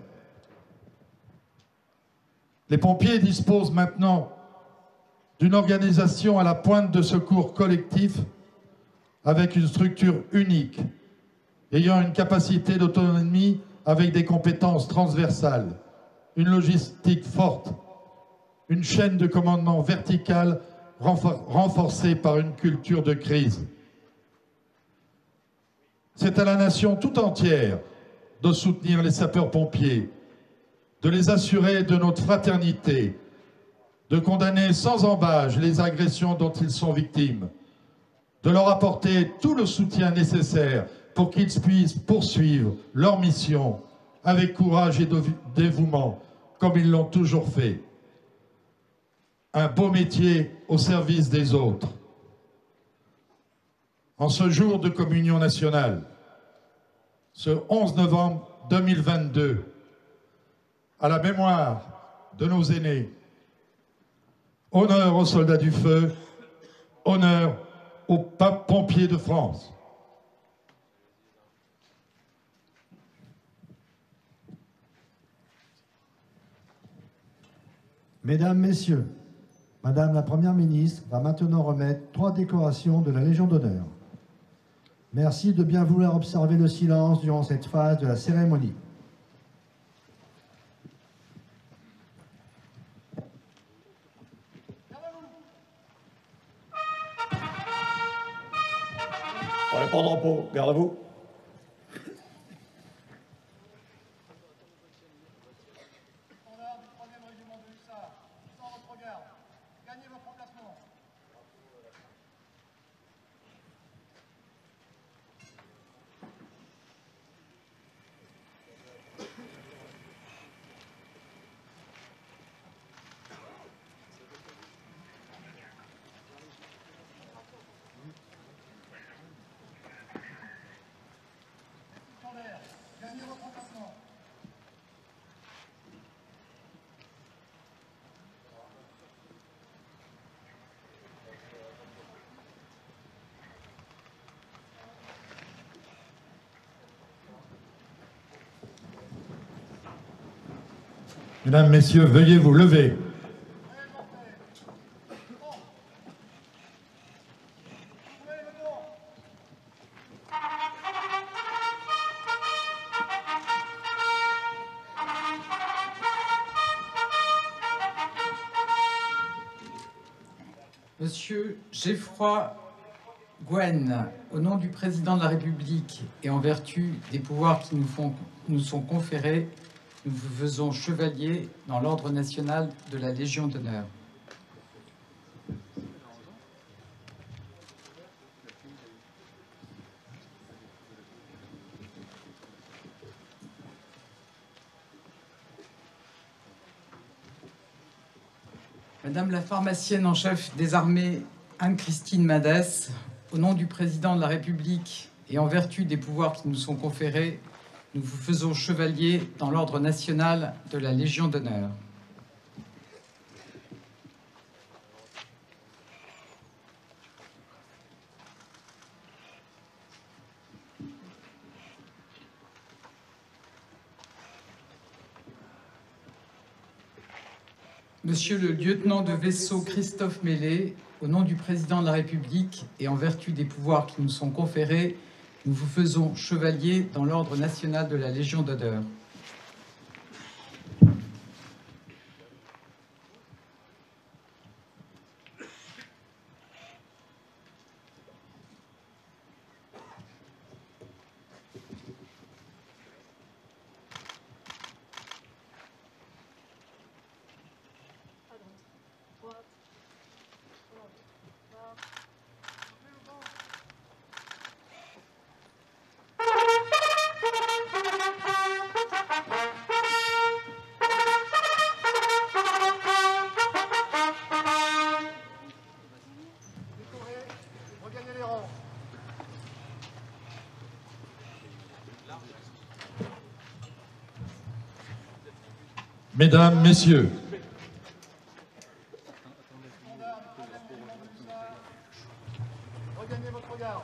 Les pompiers disposent maintenant d'une organisation à la pointe de secours collectif avec une structure unique, ayant une capacité d'autonomie avec des compétences transversales, une logistique forte, une chaîne de commandement verticale renfor- renforcée par une culture de crise. C'est à la nation tout entière de soutenir les sapeurs-pompiers, de les assurer de notre fraternité, de condamner sans embâche les agressions dont ils sont victimes, de leur apporter tout le soutien nécessaire pour qu'ils puissent poursuivre leur mission avec courage et dévouement, comme ils l'ont toujours fait. Un beau métier au service des autres. En ce jour de communion nationale, ce onze novembre deux mille vingt-deux, à la mémoire de nos aînés, honneur aux soldats du feu, honneur aux pompiers de France. Mesdames, Messieurs, Madame la Première ministre va maintenant remettre trois décorations de la Légion d'honneur. Merci de bien vouloir observer le silence durant cette phase de la cérémonie. Prenez pas de drapeau, garde à vous. Mesdames, Messieurs, veuillez vous lever. Monsieur Geoffroy Gwen, au nom du Président de la République et en vertu des pouvoirs qui nous, font, nous sont conférés, nous vous faisons chevalier dans l'Ordre national de la Légion d'honneur. Madame la pharmacienne en chef des armées, Anne-Christine Madès, au nom du Président de la République et en vertu des pouvoirs qui nous sont conférés, nous vous faisons chevalier dans l'Ordre national de la Légion d'honneur. Monsieur le lieutenant de vaisseau Christophe Mélé, au nom du Président de la République et en vertu des pouvoirs qui nous sont conférés, nous vous faisons chevalier dans l'Ordre national de la Légion d'honneur. Mesdames, Messieurs, Regagnez votre regard.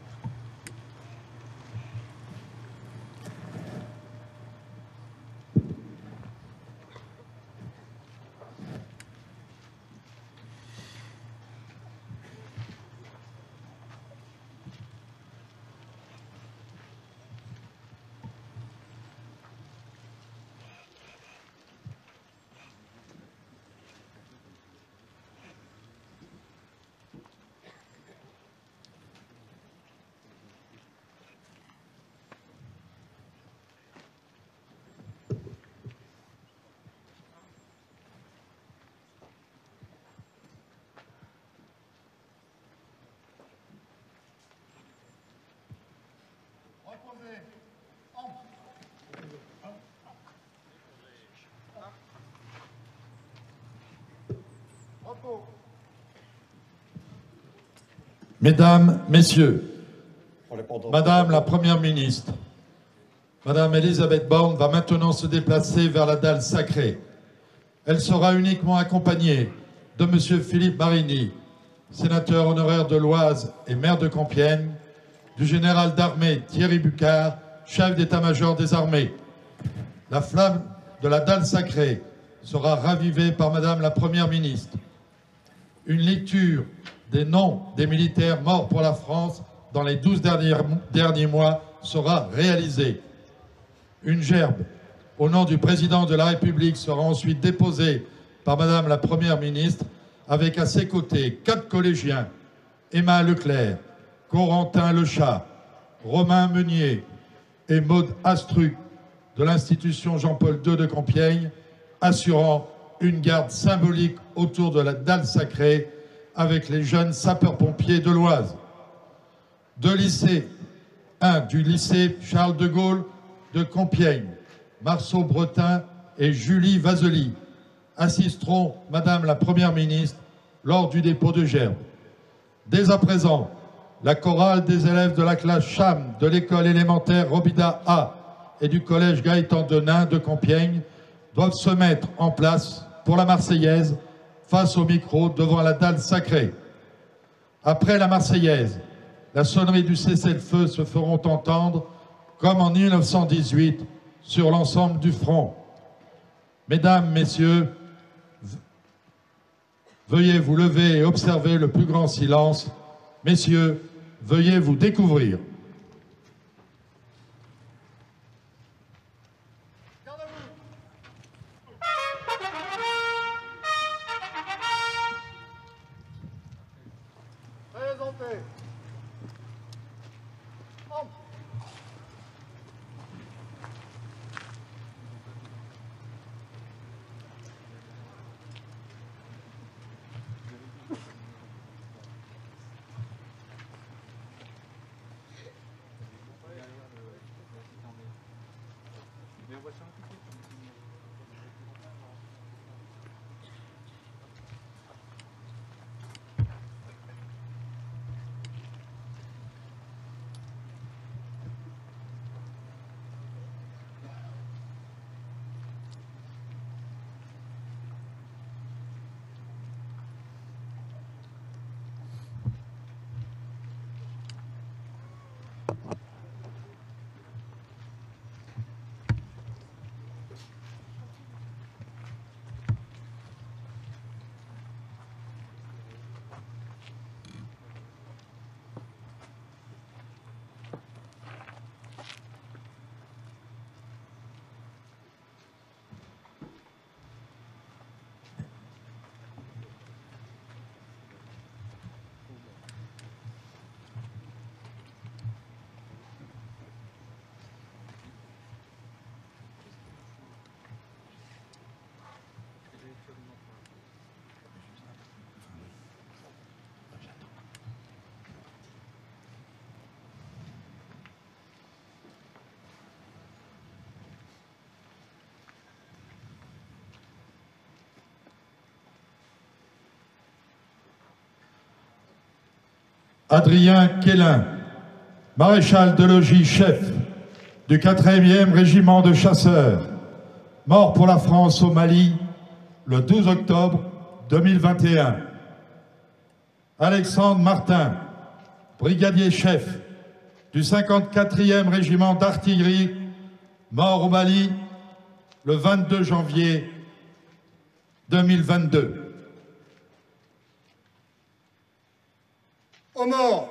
Mesdames, Messieurs, Madame la Première ministre, Madame Elisabeth Borne va maintenant se déplacer vers la dalle sacrée. Elle sera uniquement accompagnée de Monsieur Philippe Marigny, sénateur honoraire de l'Oise et maire de Compiègne, du général d'armée Thierry Bucquart, chef d'état-major des armées. La flamme de la dalle sacrée sera ravivée par Madame la Première ministre. Une lecture des noms des militaires morts pour la France dans les douze derniers, derniers mois sera réalisée. Une gerbe au nom du président de la République sera ensuite déposée par Madame la Première ministre avec à ses côtés quatre collégiens, Emma Leclerc, Corentin Lechat, Romain Meunier et Maude Astruc de l'institution Jean-Paul deux de Compiègne, assurant une garde symbolique autour de la dalle sacrée avec les jeunes sapeurs-pompiers de l'Oise. Deux lycées, un du lycée Charles de Gaulle de Compiègne, Marceau Bretin et Julie Vasely, assisteront Madame la Première ministre lors du dépôt de gerbe. Dès à présent, la chorale des élèves de la classe Cham de l'école élémentaire Robida A et du collège Gaëtan Denain de Compiègne doivent se mettre en place pour la Marseillaise face au micro devant la dalle sacrée. Après la Marseillaise, la sonnerie du cessez-le-feu se feront entendre comme en mille neuf cent dix-huit sur l'ensemble du front. Mesdames, Messieurs, veuillez vous lever et observer le plus grand silence. Messieurs, veuillez vous découvrir. Présentez. Adrien Quélin, maréchal de logis chef du quatrième régiment de chasseurs, mort pour la France au Mali le douze octobre deux mille vingt et un. Alexandre Martin, brigadier chef du cinquante-quatrième régiment d'artillerie, mort au Mali le vingt-deux janvier deux mille vingt-deux. Aux morts,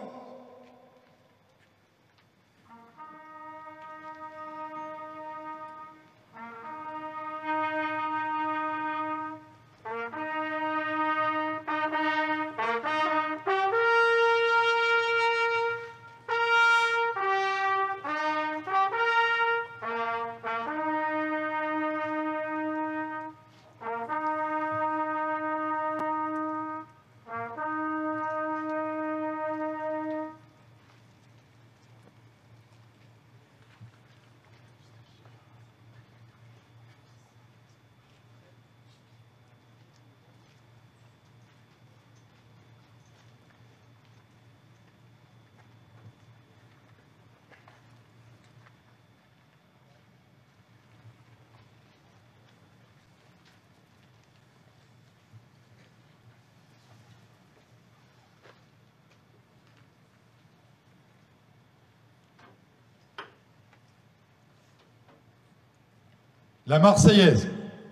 La Marseillaise.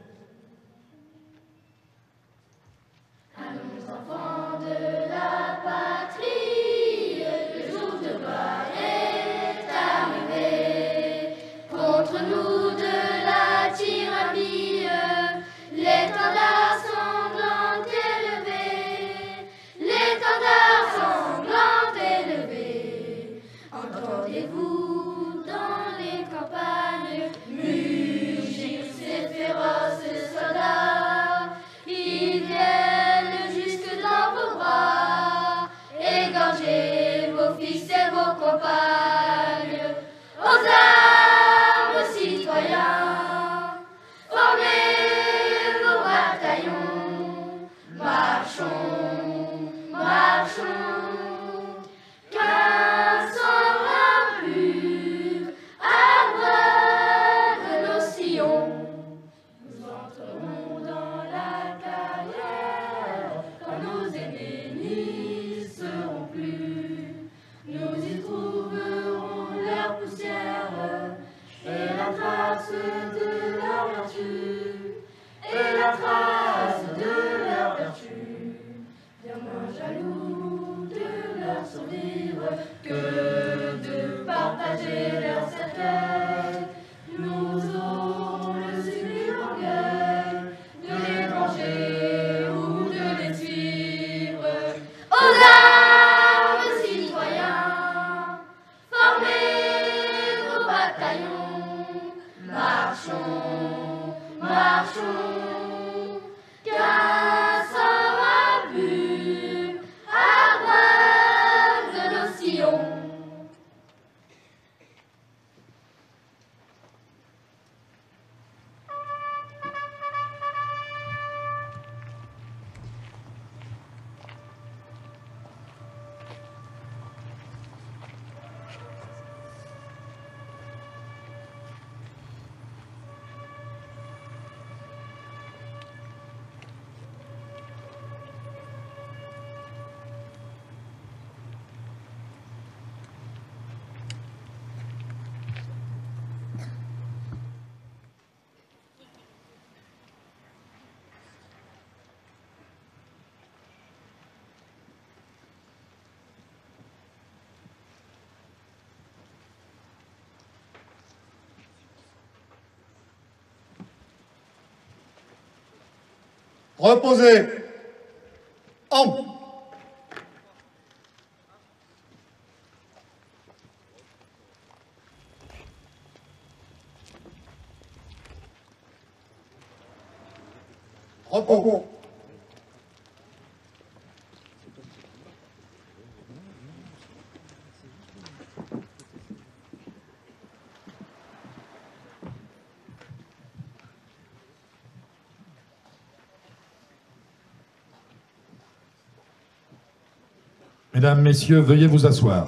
reposez. Homme. Repos. Mesdames, Messieurs, veuillez vous asseoir.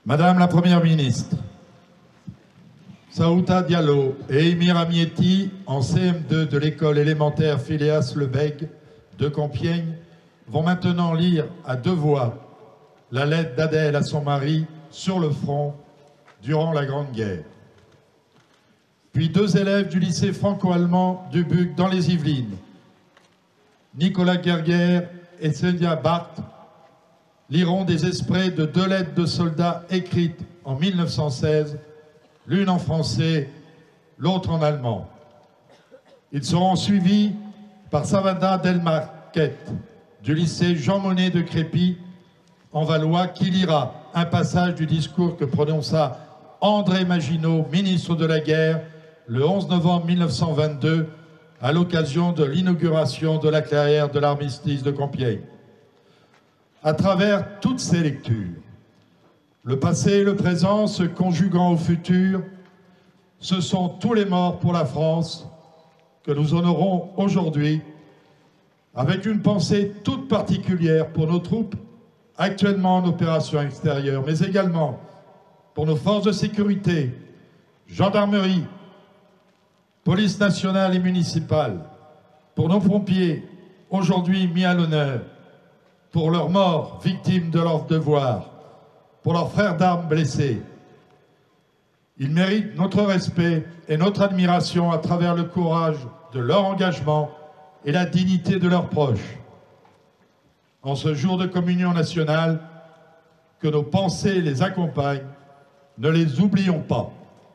Madame la Première ministre, Saouta Diallo et Emir Amietti, en C M deux de l'école élémentaire Phileas Lebègue de Compiègne, vont maintenant lire à deux voix la lettre d'Adèle à son mari sur le front durant la Grande Guerre. Puis deux élèves du lycée franco-allemand du Buc dans les Yvelines, Nicolas Gerger et Célia Barthes, liront des extraits de deux lettres de soldats écrites en mille neuf cent seize, l'une en français, l'autre en allemand. Ils seront suivis par Savannah Delmarquette du lycée Jean Monnet de Crépy en Valois, qui lira un passage du discours que prononça André Maginot, ministre de la Guerre, le onze novembre mille neuf cent vingt-deux, à l'occasion de l'inauguration de la clairière de l'armistice de Compiègne. À travers toutes ces lectures, le passé et le présent se conjuguant au futur, ce sont tous les morts pour la France que nous honorons aujourd'hui, avec une pensée toute particulière pour nos troupes actuellement en opération extérieure, mais également pour nos forces de sécurité, gendarmerie, police nationale et municipale, pour nos pompiers, aujourd'hui mis à l'honneur, pour leurs morts, victimes de leur devoir, pour leurs frères d'armes blessés. Ils méritent notre respect et notre admiration à travers le courage de leur engagement et la dignité de leurs proches. En ce jour de communion nationale, que nos pensées les accompagnent, ne les oublions pas.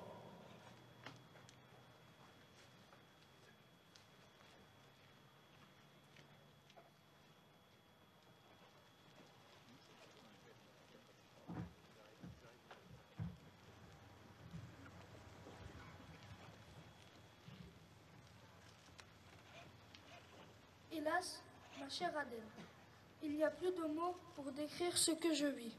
Hélas, ma chère Adèle, il n'y a plus de mots pour décrire ce que je vis.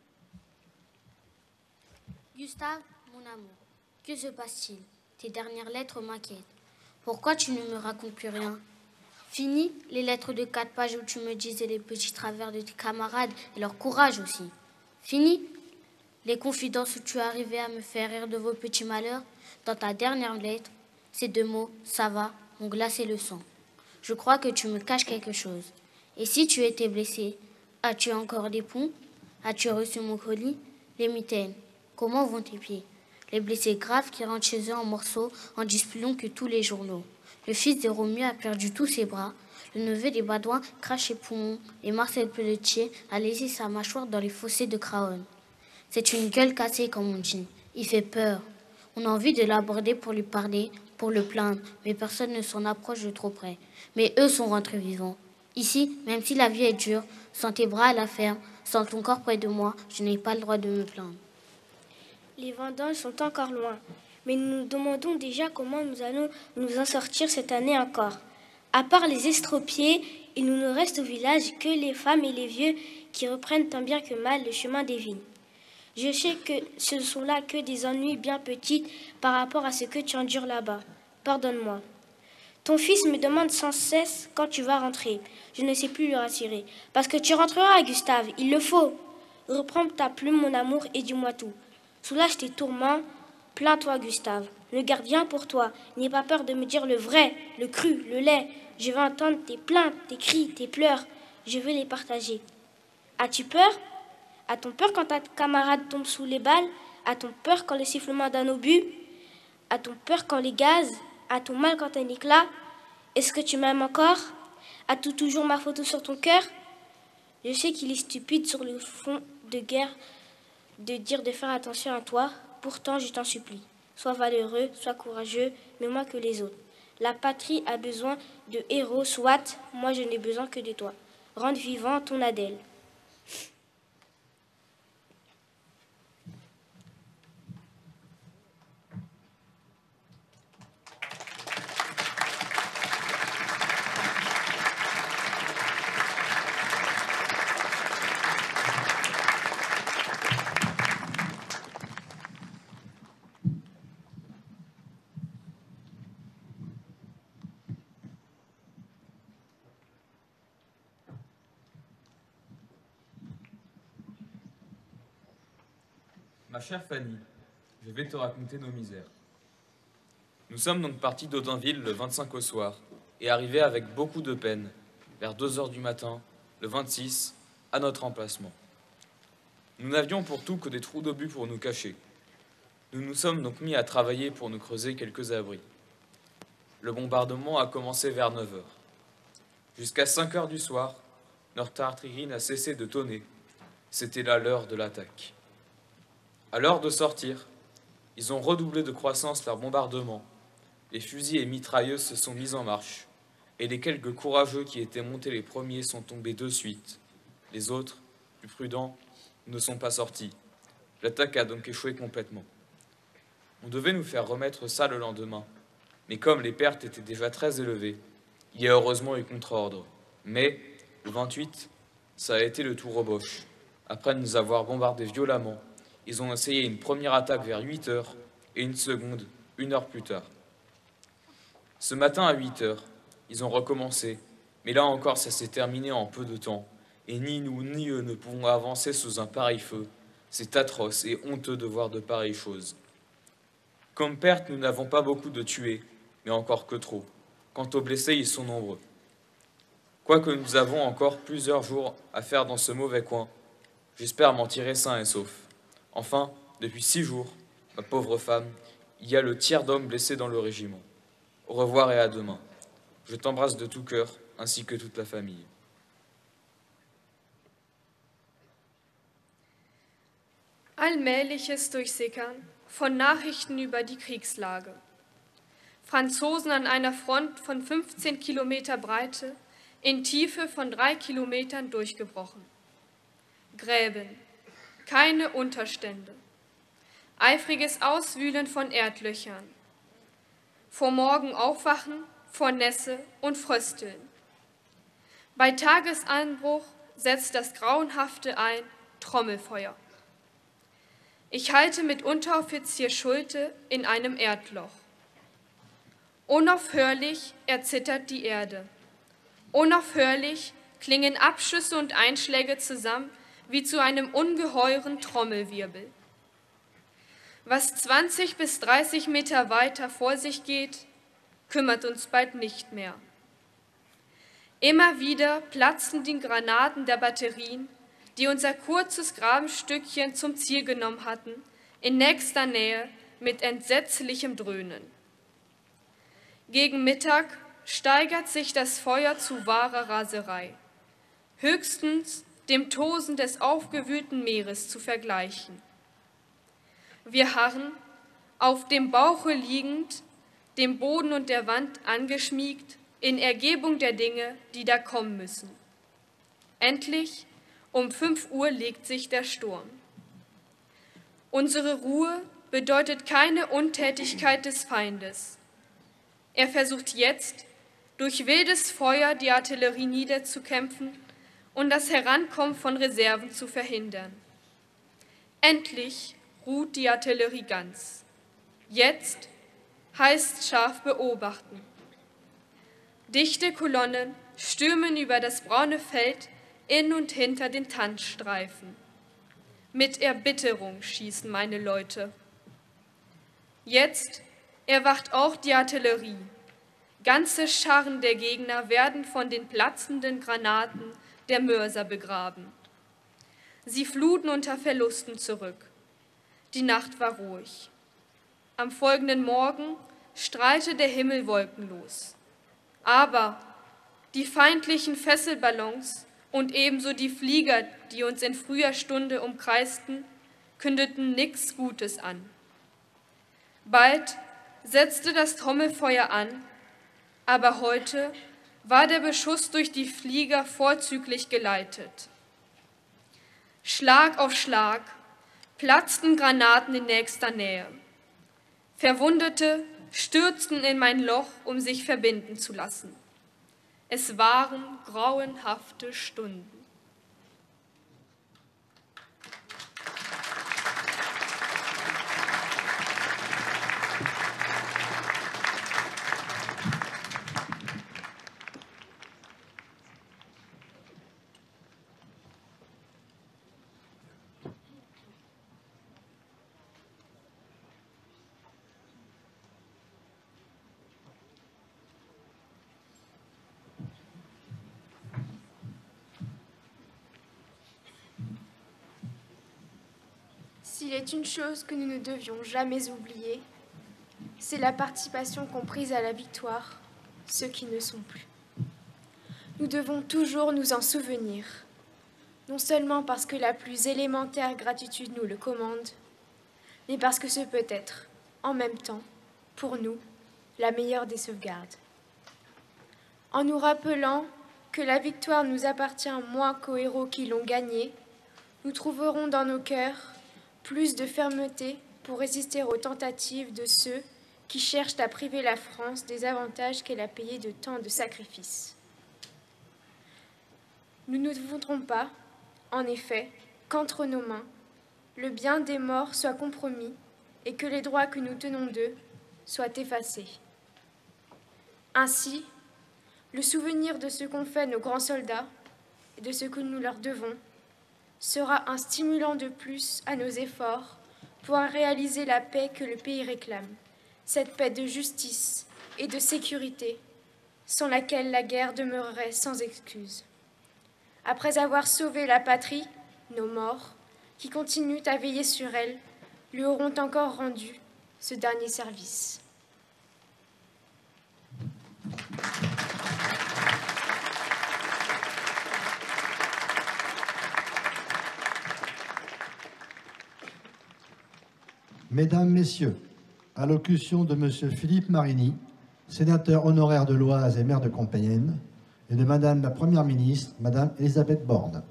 Gustave, mon amour, que se passe-t-il? Tes dernières lettres m'inquiètent. Pourquoi tu ne me racontes plus rien? Fini les lettres de quatre pages où tu me disais les petits travers de tes camarades et leur courage aussi. Fini les confidences où tu arrivais à me faire rire de vos petits malheurs. Dans ta dernière lettre, ces deux mots, ça va, ont glacé le sang. Je crois que tu me caches quelque chose. Et si tu étais blessé, as-tu encore des ponts? As-tu reçu mon colis? Les mitaines, comment vont tes pieds? Les blessés graves qui rentrent chez eux en morceaux en disent plus long que tous les journaux. Le fils de Romu a perdu tous ses bras. Le neveu des Badouins crache ses poumons. Et Marcel Pelletier a laissé sa mâchoire dans les fossés de Craonne. C'est une gueule cassée, comme on dit. Il fait peur. On a envie de l'aborder pour lui parler, pour le plaindre, mais personne ne s'en approche de trop près. Mais eux sont rentrés vivants. Ici, même si la vie est dure, sans tes bras à la ferme, sans ton corps près de moi, je n'ai pas le droit de me plaindre. Les vendanges sont encore loin, mais nous nous demandons déjà comment nous allons nous en sortir cette année encore. À part les estropiés, il ne nous reste au village que les femmes et les vieux qui reprennent tant bien que mal le chemin des vignes. Je sais que ce ne sont là que des ennuis bien petits par rapport à ce que tu endures là-bas. Pardonne-moi. Ton fils me demande sans cesse quand tu vas rentrer. Je ne sais plus le rassurer. Parce que tu rentreras, Gustave, il le faut. Reprends ta plume, mon amour, et dis-moi tout. Soulage tes tourments, plains-toi, Gustave. Le garde bien pour toi. N'aie pas peur de me dire le vrai, le cru, le laid. Je veux entendre tes plaintes, tes cris, tes pleurs. Je veux les partager. As-tu peur? A-t-on peur quand ta camarade tombe sous les balles? A-t-on peur quand le sifflement d'un obus? A-t-on peur quand les gaz? A-t-on mal quand un éclat? Est-ce que tu m'aimes encore? As-tu toujours ma photo sur ton cœur? Je sais qu'il est stupide sur le fond de guerre de dire de faire attention à toi. Pourtant, je t'en supplie. Sois valeureux, sois courageux, mais moins que les autres. La patrie a besoin de héros, soit. Moi, je n'ai besoin que de toi. Rende vivant ton Adèle. Ma chère Fanny, je vais te raconter nos misères. Nous sommes donc partis d'Audinville le vingt-cinq au soir et arrivés avec beaucoup de peine, vers deux heures du matin, le vingt-six, à notre emplacement. Nous n'avions pour tout que des trous d'obus pour nous cacher. Nous nous sommes donc mis à travailler pour nous creuser quelques abris. Le bombardement a commencé vers neuf heures. Jusqu'à cinq heures du soir, notre artillerie n'a cessé de tonner. C'était là l'heure de l'attaque. À l'heure de sortir, ils ont redoublé de croissance leur bombardement. Les fusils et mitrailleuses se sont mis en marche, et les quelques courageux qui étaient montés les premiers sont tombés de suite. Les autres, plus prudents, ne sont pas sortis. L'attaque a donc échoué complètement. On devait nous faire remettre ça le lendemain, mais comme les pertes étaient déjà très élevées, il y a heureusement eu contre-ordre. Mais, le vingt-huit, ça a été le tour aux boches. Après nous avoir bombardés violemment, ils ont essayé une première attaque vers huit heures et une seconde, une heure plus tard. Ce matin à huit heures, ils ont recommencé, mais là encore ça s'est terminé en peu de temps, et ni nous ni eux ne pouvons avancer sous un pareil feu. C'est atroce et honteux de voir de pareilles choses. Comme perte, nous n'avons pas beaucoup de tués, mais encore que trop. Quant aux blessés, ils sont nombreux. Quoique nous avons encore plusieurs jours à faire dans ce mauvais coin, j'espère m'en tirer sain et sauf. Enfin, depuis six jours, ma pauvre femme, il y a le tiers d'hommes blessés dans le régiment. Au revoir et à demain. Je t'embrasse de tout cœur, ainsi que toute la famille. Allmähliches Durchsickern von Nachrichten über die Kriegslage. Franzosen an einer Front von fünfzehn Kilometer Breite, in Tiefe von drei Kilometern durchgebrochen. Gräben, keine Unterstände. Eifriges Auswühlen von Erdlöchern. Vor Morgen aufwachen, vor Nässe und Frösteln. Bei Tagesanbruch setzt das Grauenhafte ein, Trommelfeuer. Ich halte mit Unteroffizier Schulte in einem Erdloch. Unaufhörlich erzittert die Erde. Unaufhörlich klingen Abschüsse und Einschläge zusammen wie zu einem ungeheuren Trommelwirbel. Was zwanzig bis dreißig Meter weiter vor sich geht, kümmert uns bald nicht mehr. Immer wieder platzen die Granaten der Batterien, die unser kurzes Grabenstückchen zum Ziel genommen hatten, in nächster Nähe mit entsetzlichem Dröhnen. Gegen Mittag steigert sich das Feuer zu wahrer Raserei, höchstens dem Tosen des aufgewühlten Meeres zu vergleichen. Wir harren, auf dem Bauche liegend, dem Boden und der Wand angeschmiegt, in Ergebung der Dinge, die da kommen müssen. Endlich, um fünf Uhr legt sich der Sturm. Unsere Ruhe bedeutet keine Untätigkeit des Feindes. Er versucht jetzt, durch wildes Feuer die Artillerie niederzukämpfen und das Herankommen von Reserven zu verhindern. Endlich ruht die Artillerie ganz. Jetzt heißt scharf beobachten. Dichte Kolonnen stürmen über das braune Feld in und hinter den Tanzstreifen. Mit Erbitterung schießen meine Leute. Jetzt erwacht auch die Artillerie. Ganze Scharren der Gegner werden von den platzenden Granaten der Mörser begraben. Sie fluten unter Verlusten zurück. Die Nacht war ruhig. Am folgenden Morgen strahlte der Himmel wolkenlos. Aber die feindlichen Fesselballons und ebenso die Flieger, die uns in früher Stunde umkreisten, kündeten nichts Gutes an. Bald setzte das Trommelfeuer an, aber heute war der Beschuss durch die Flieger vorzüglich geleitet. Schlag auf Schlag platzten Granaten in nächster Nähe. Verwundete stürzten in mein Loch, um sich verbinden zu lassen. Es waren grauenhafte Stunden. S'il est une chose que nous ne devions jamais oublier, c'est la participation comprise à la victoire, ceux qui ne sont plus. Nous devons toujours nous en souvenir, non seulement parce que la plus élémentaire gratitude nous le commande, mais parce que ce peut être, en même temps, pour nous, la meilleure des sauvegardes. En nous rappelant que la victoire nous appartient moins qu'aux héros qui l'ont gagnée, nous trouverons dans nos cœurs plus de fermeté pour résister aux tentatives de ceux qui cherchent à priver la France des avantages qu'elle a payés de tant de sacrifices. Nous ne voudrons pas, en effet, qu'entre nos mains, le bien des morts soit compromis et que les droits que nous tenons d'eux soient effacés. Ainsi, le souvenir de ce qu'ont fait nos grands soldats et de ce que nous leur devons sera un stimulant de plus à nos efforts pour réaliser la paix que le pays réclame, cette paix de justice et de sécurité sans laquelle la guerre demeurerait sans excuse. Après avoir sauvé la patrie, nos morts, qui continuent à veiller sur elle, lui auront encore rendu ce dernier service. Mesdames, Messieurs, allocution de Monsieur Philippe Marini, sénateur honoraire de l'Oise et maire de Compiègne, et de Madame la Première ministre, Madame Elisabeth Borne.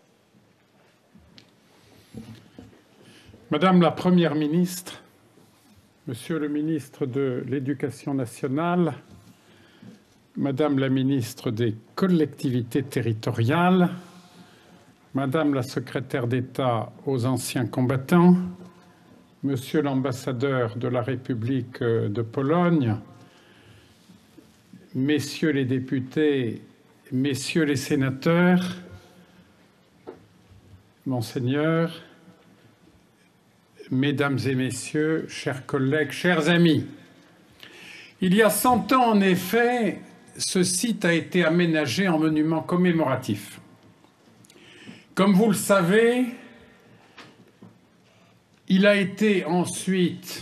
Madame la Première ministre, Monsieur le ministre de l'Éducation nationale, Madame la ministre des collectivités territoriales, Madame la secrétaire d'État aux anciens combattants, Monsieur l'ambassadeur de la République de Pologne, Messieurs les députés, Messieurs les sénateurs, Monseigneur, Mesdames et Messieurs, chers collègues, chers amis. Il y a cent ans, en effet, ce site a été aménagé en monument commémoratif. Comme vous le savez, il a été ensuite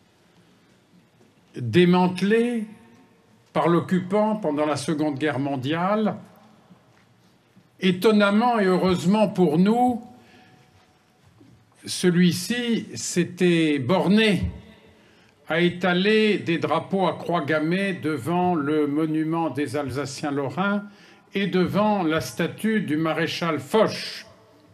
démantelé par l'occupant pendant la Seconde Guerre mondiale. Étonnamment et heureusement pour nous, celui-ci s'était borné à étaler des drapeaux à croix gammée devant le monument des Alsaciens lorrains et devant la statue du maréchal Foch.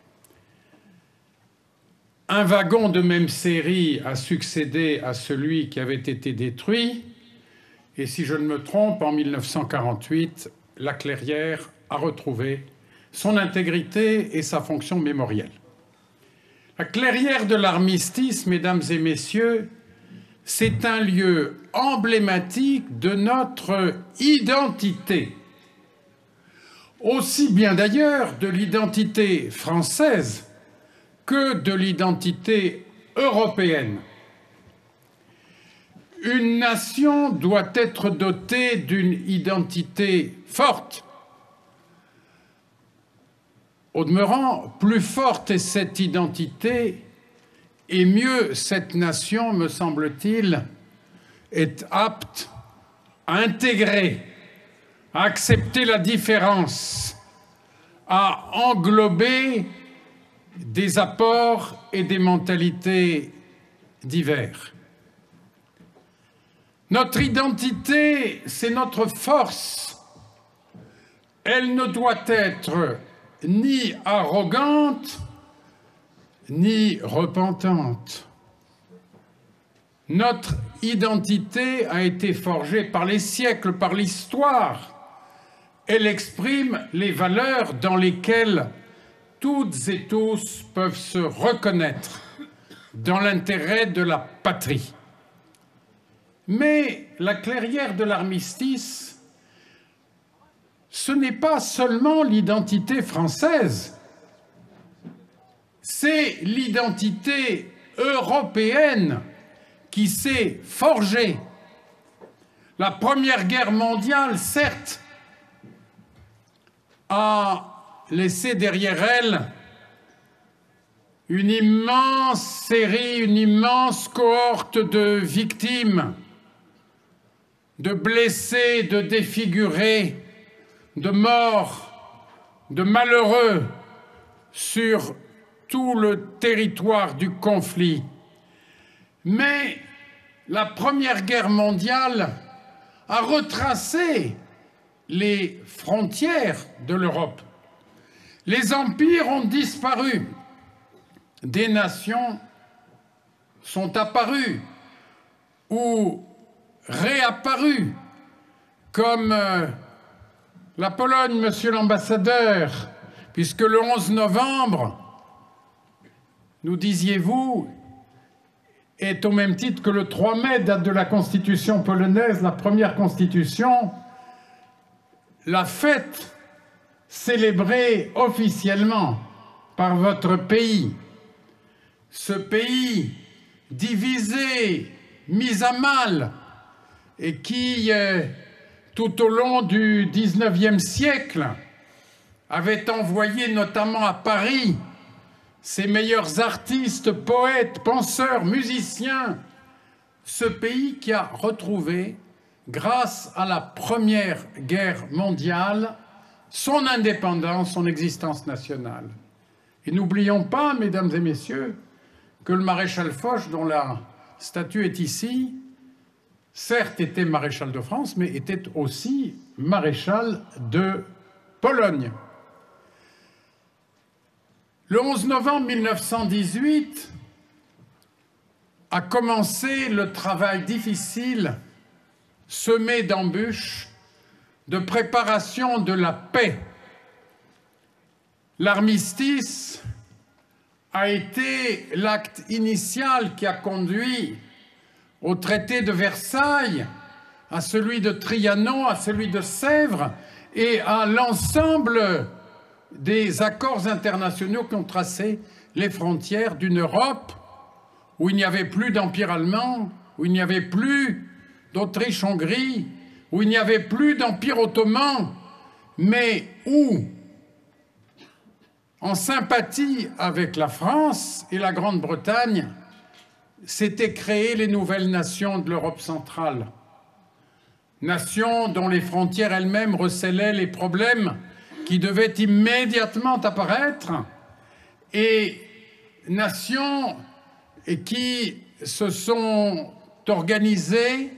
Un wagon de même série a succédé à celui qui avait été détruit, et si je ne me trompe, en mille neuf cent quarante-huit, la Clairière a retrouvé son intégrité et sa fonction mémorielle. La Clairière de l'Armistice, mesdames et messieurs, c'est un lieu emblématique de notre identité, aussi bien d'ailleurs de l'identité française que de l'identité européenne. Une nation doit être dotée d'une identité forte. Au demeurant, plus forte est cette identité, et mieux cette nation, me semble-t-il, est apte à intégrer, à accepter la différence, à englober des apports et des mentalités divers. Notre identité, c'est notre force. Elle ne doit être ni arrogante, ni repentante. Notre identité a été forgée par les siècles, par l'histoire. Elle exprime les valeurs dans lesquelles toutes et tous peuvent se reconnaître dans l'intérêt de la patrie. Mais la Clairière de l'Armistice, ce n'est pas seulement l'identité française, c'est l'identité européenne qui s'est forgée. La Première Guerre mondiale, certes, a laissé derrière elle une immense série, une immense cohorte de victimes, de blessés, de défigurés, de morts, de malheureux sur tout le territoire du conflit. Mais la Première Guerre mondiale a retracé les frontières de l'Europe. Les empires ont disparu. Des nations sont apparues ou réapparues, comme euh, la Pologne, monsieur l'ambassadeur, puisque le onze novembre, nous disiez-vous, est au même titre que le trois mai, date de la Constitution polonaise, la première Constitution, la fête célébrée officiellement par votre pays. Ce pays divisé, mis à mal, et qui, euh, tout au long du dix-neuvième siècle, avait envoyé notamment à Paris ses meilleurs artistes, poètes, penseurs, musiciens, ce pays qui a retrouvé, grâce à la Première Guerre mondiale, son indépendance, son existence nationale. Et n'oublions pas, mesdames et messieurs, que le maréchal Foch, dont la statue est ici, certes était maréchal de France, mais était aussi maréchal de Pologne. Le onze novembre mille neuf cent dix-huit a commencé le travail difficile, semé d'embûches, de préparation de la paix. L'armistice a été l'acte initial qui a conduit au traité de Versailles, à celui de Trianon, à celui de Sèvres et à l'ensemble des accords internationaux qui ont tracé les frontières d'une Europe où il n'y avait plus d'empire allemand, où il n'y avait plus d'Autriche-Hongrie, où il n'y avait plus d'empire ottoman, mais où, en sympathie avec la France et la Grande-Bretagne, s'étaient créées les nouvelles nations de l'Europe centrale. Nations dont les frontières elles-mêmes recélaient les problèmes qui devaient immédiatement apparaître, et nations qui se sont organisées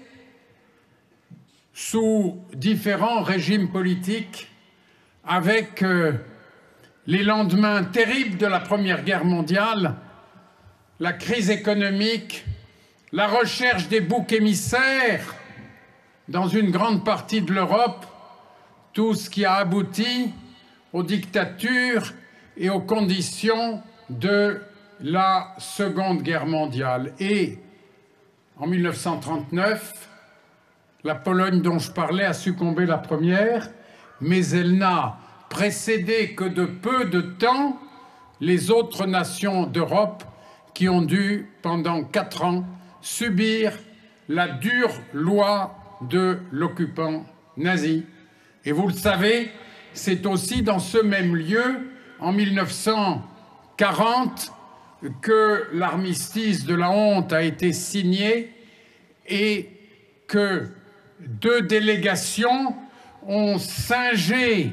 sous différents régimes politiques avec euh, les lendemains terribles de la Première Guerre mondiale, la crise économique, la recherche des boucs émissaires dans une grande partie de l'Europe, tout ce qui a abouti aux dictatures et aux conditions de la Seconde Guerre mondiale. Et en mille neuf cent trente-neuf, la Pologne dont je parlais a succombé la première, mais elle n'a précédé que de peu de temps les autres nations d'Europe qui ont dû, pendant quatre ans, subir la dure loi de l'occupant nazi. Et vous le savez, c'est aussi dans ce même lieu, en mille neuf cent quarante, que l'armistice de la honte a été signé et que deux délégations ont singé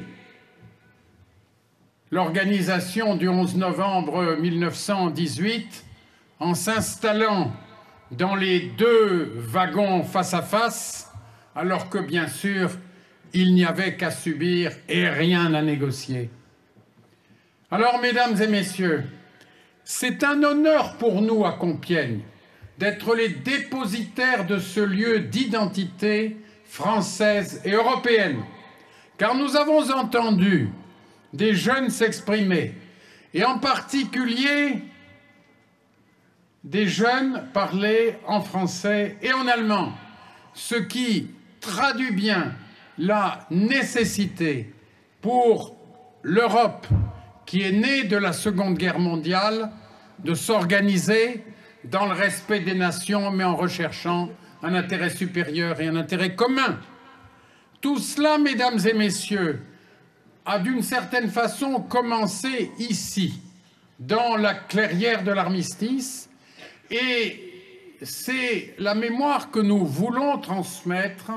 l'organisation du onze novembre mille neuf cent dix-huit en s'installant dans les deux wagons face à face, alors que bien sûr, il n'y avait qu'à subir et rien à négocier. Alors, mesdames et messieurs, c'est un honneur pour nous à Compiègne d'être les dépositaires de ce lieu d'identité française et européenne, car nous avons entendu des jeunes s'exprimer, et en particulier des jeunes parler en français et en allemand, ce qui traduit bien la nécessité pour l'Europe, qui est née de la Seconde Guerre mondiale, de s'organiser dans le respect des nations, mais en recherchant un intérêt supérieur et un intérêt commun. Tout cela, mesdames et messieurs, a d'une certaine façon commencé ici, dans la clairière de l'armistice, et c'est la mémoire que nous voulons transmettre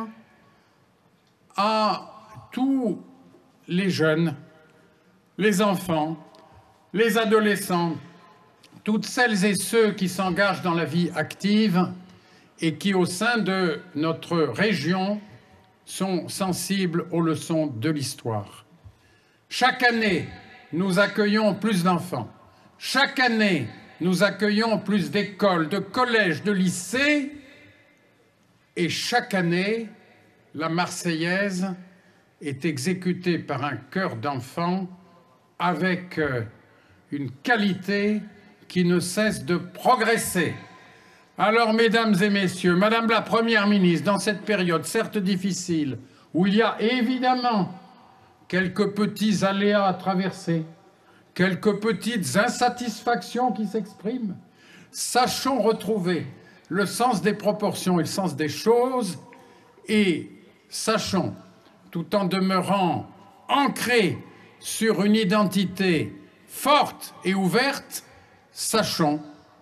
à tous les jeunes, les enfants, les adolescents, toutes celles et ceux qui s'engagent dans la vie active et qui, au sein de notre région, sont sensibles aux leçons de l'histoire. Chaque année, nous accueillons plus d'enfants. Chaque année, nous accueillons plus d'écoles, de collèges, de lycées. Et chaque année, la Marseillaise est exécutée par un chœur d'enfants avec une qualité qui ne cesse de progresser. Alors, mesdames et messieurs, Madame la Première ministre, dans cette période certes difficile, où il y a évidemment quelques petits aléas à traverser, quelques petites insatisfactions qui s'expriment, sachons retrouver le sens des proportions et le sens des choses, et sachons, tout en demeurant ancrés sur une identité forte et ouverte, sachons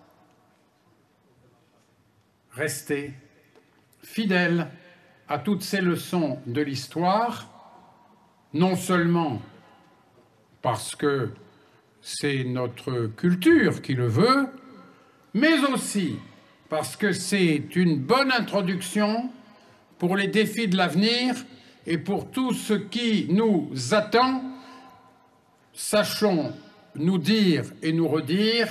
rester fidèles à toutes ces leçons de l'histoire, non seulement parce que c'est notre culture qui le veut, mais aussi parce que c'est une bonne introduction pour les défis de l'avenir et pour tout ce qui nous attend. Sachons nous dire et nous redire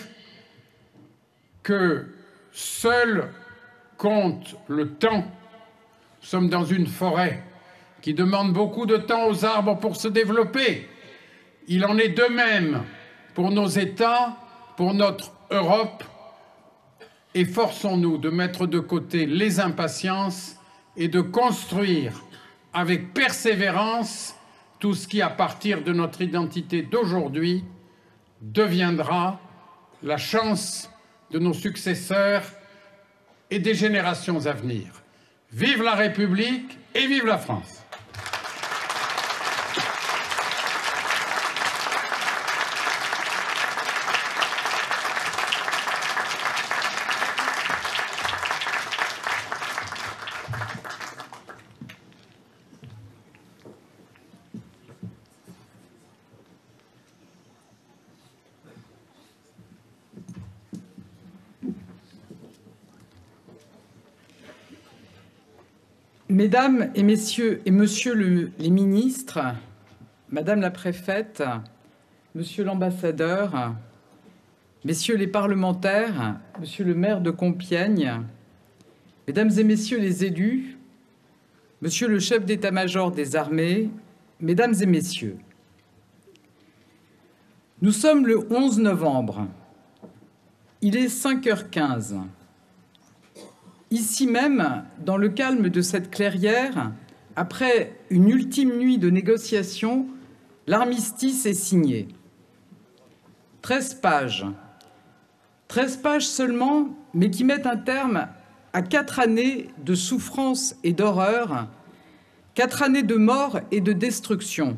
que seul compte le temps. Nous sommes dans une forêt qui demande beaucoup de temps aux arbres pour se développer. Il en est de même pour nos États, pour notre Europe. Efforçons-nous de mettre de côté les impatiences et de construire avec persévérance tout ce qui, à partir de notre identité d'aujourd'hui, deviendra la chance de nos successeurs et des générations à venir. Vive la République et vive la France! Mesdames et messieurs et monsieur le, les ministres, Madame la préfète, Monsieur l'ambassadeur, Messieurs les parlementaires, Monsieur le maire de Compiègne, Mesdames et messieurs les élus, Monsieur le chef d'état-major des armées, Mesdames et messieurs, nous sommes le onze novembre. Il est cinq heures quinze. Ici même, dans le calme de cette clairière, après une ultime nuit de négociations, l'armistice est signé. Treize pages. Treize pages seulement, mais qui mettent un terme à quatre années de souffrance et d'horreur, quatre années de mort et de destruction.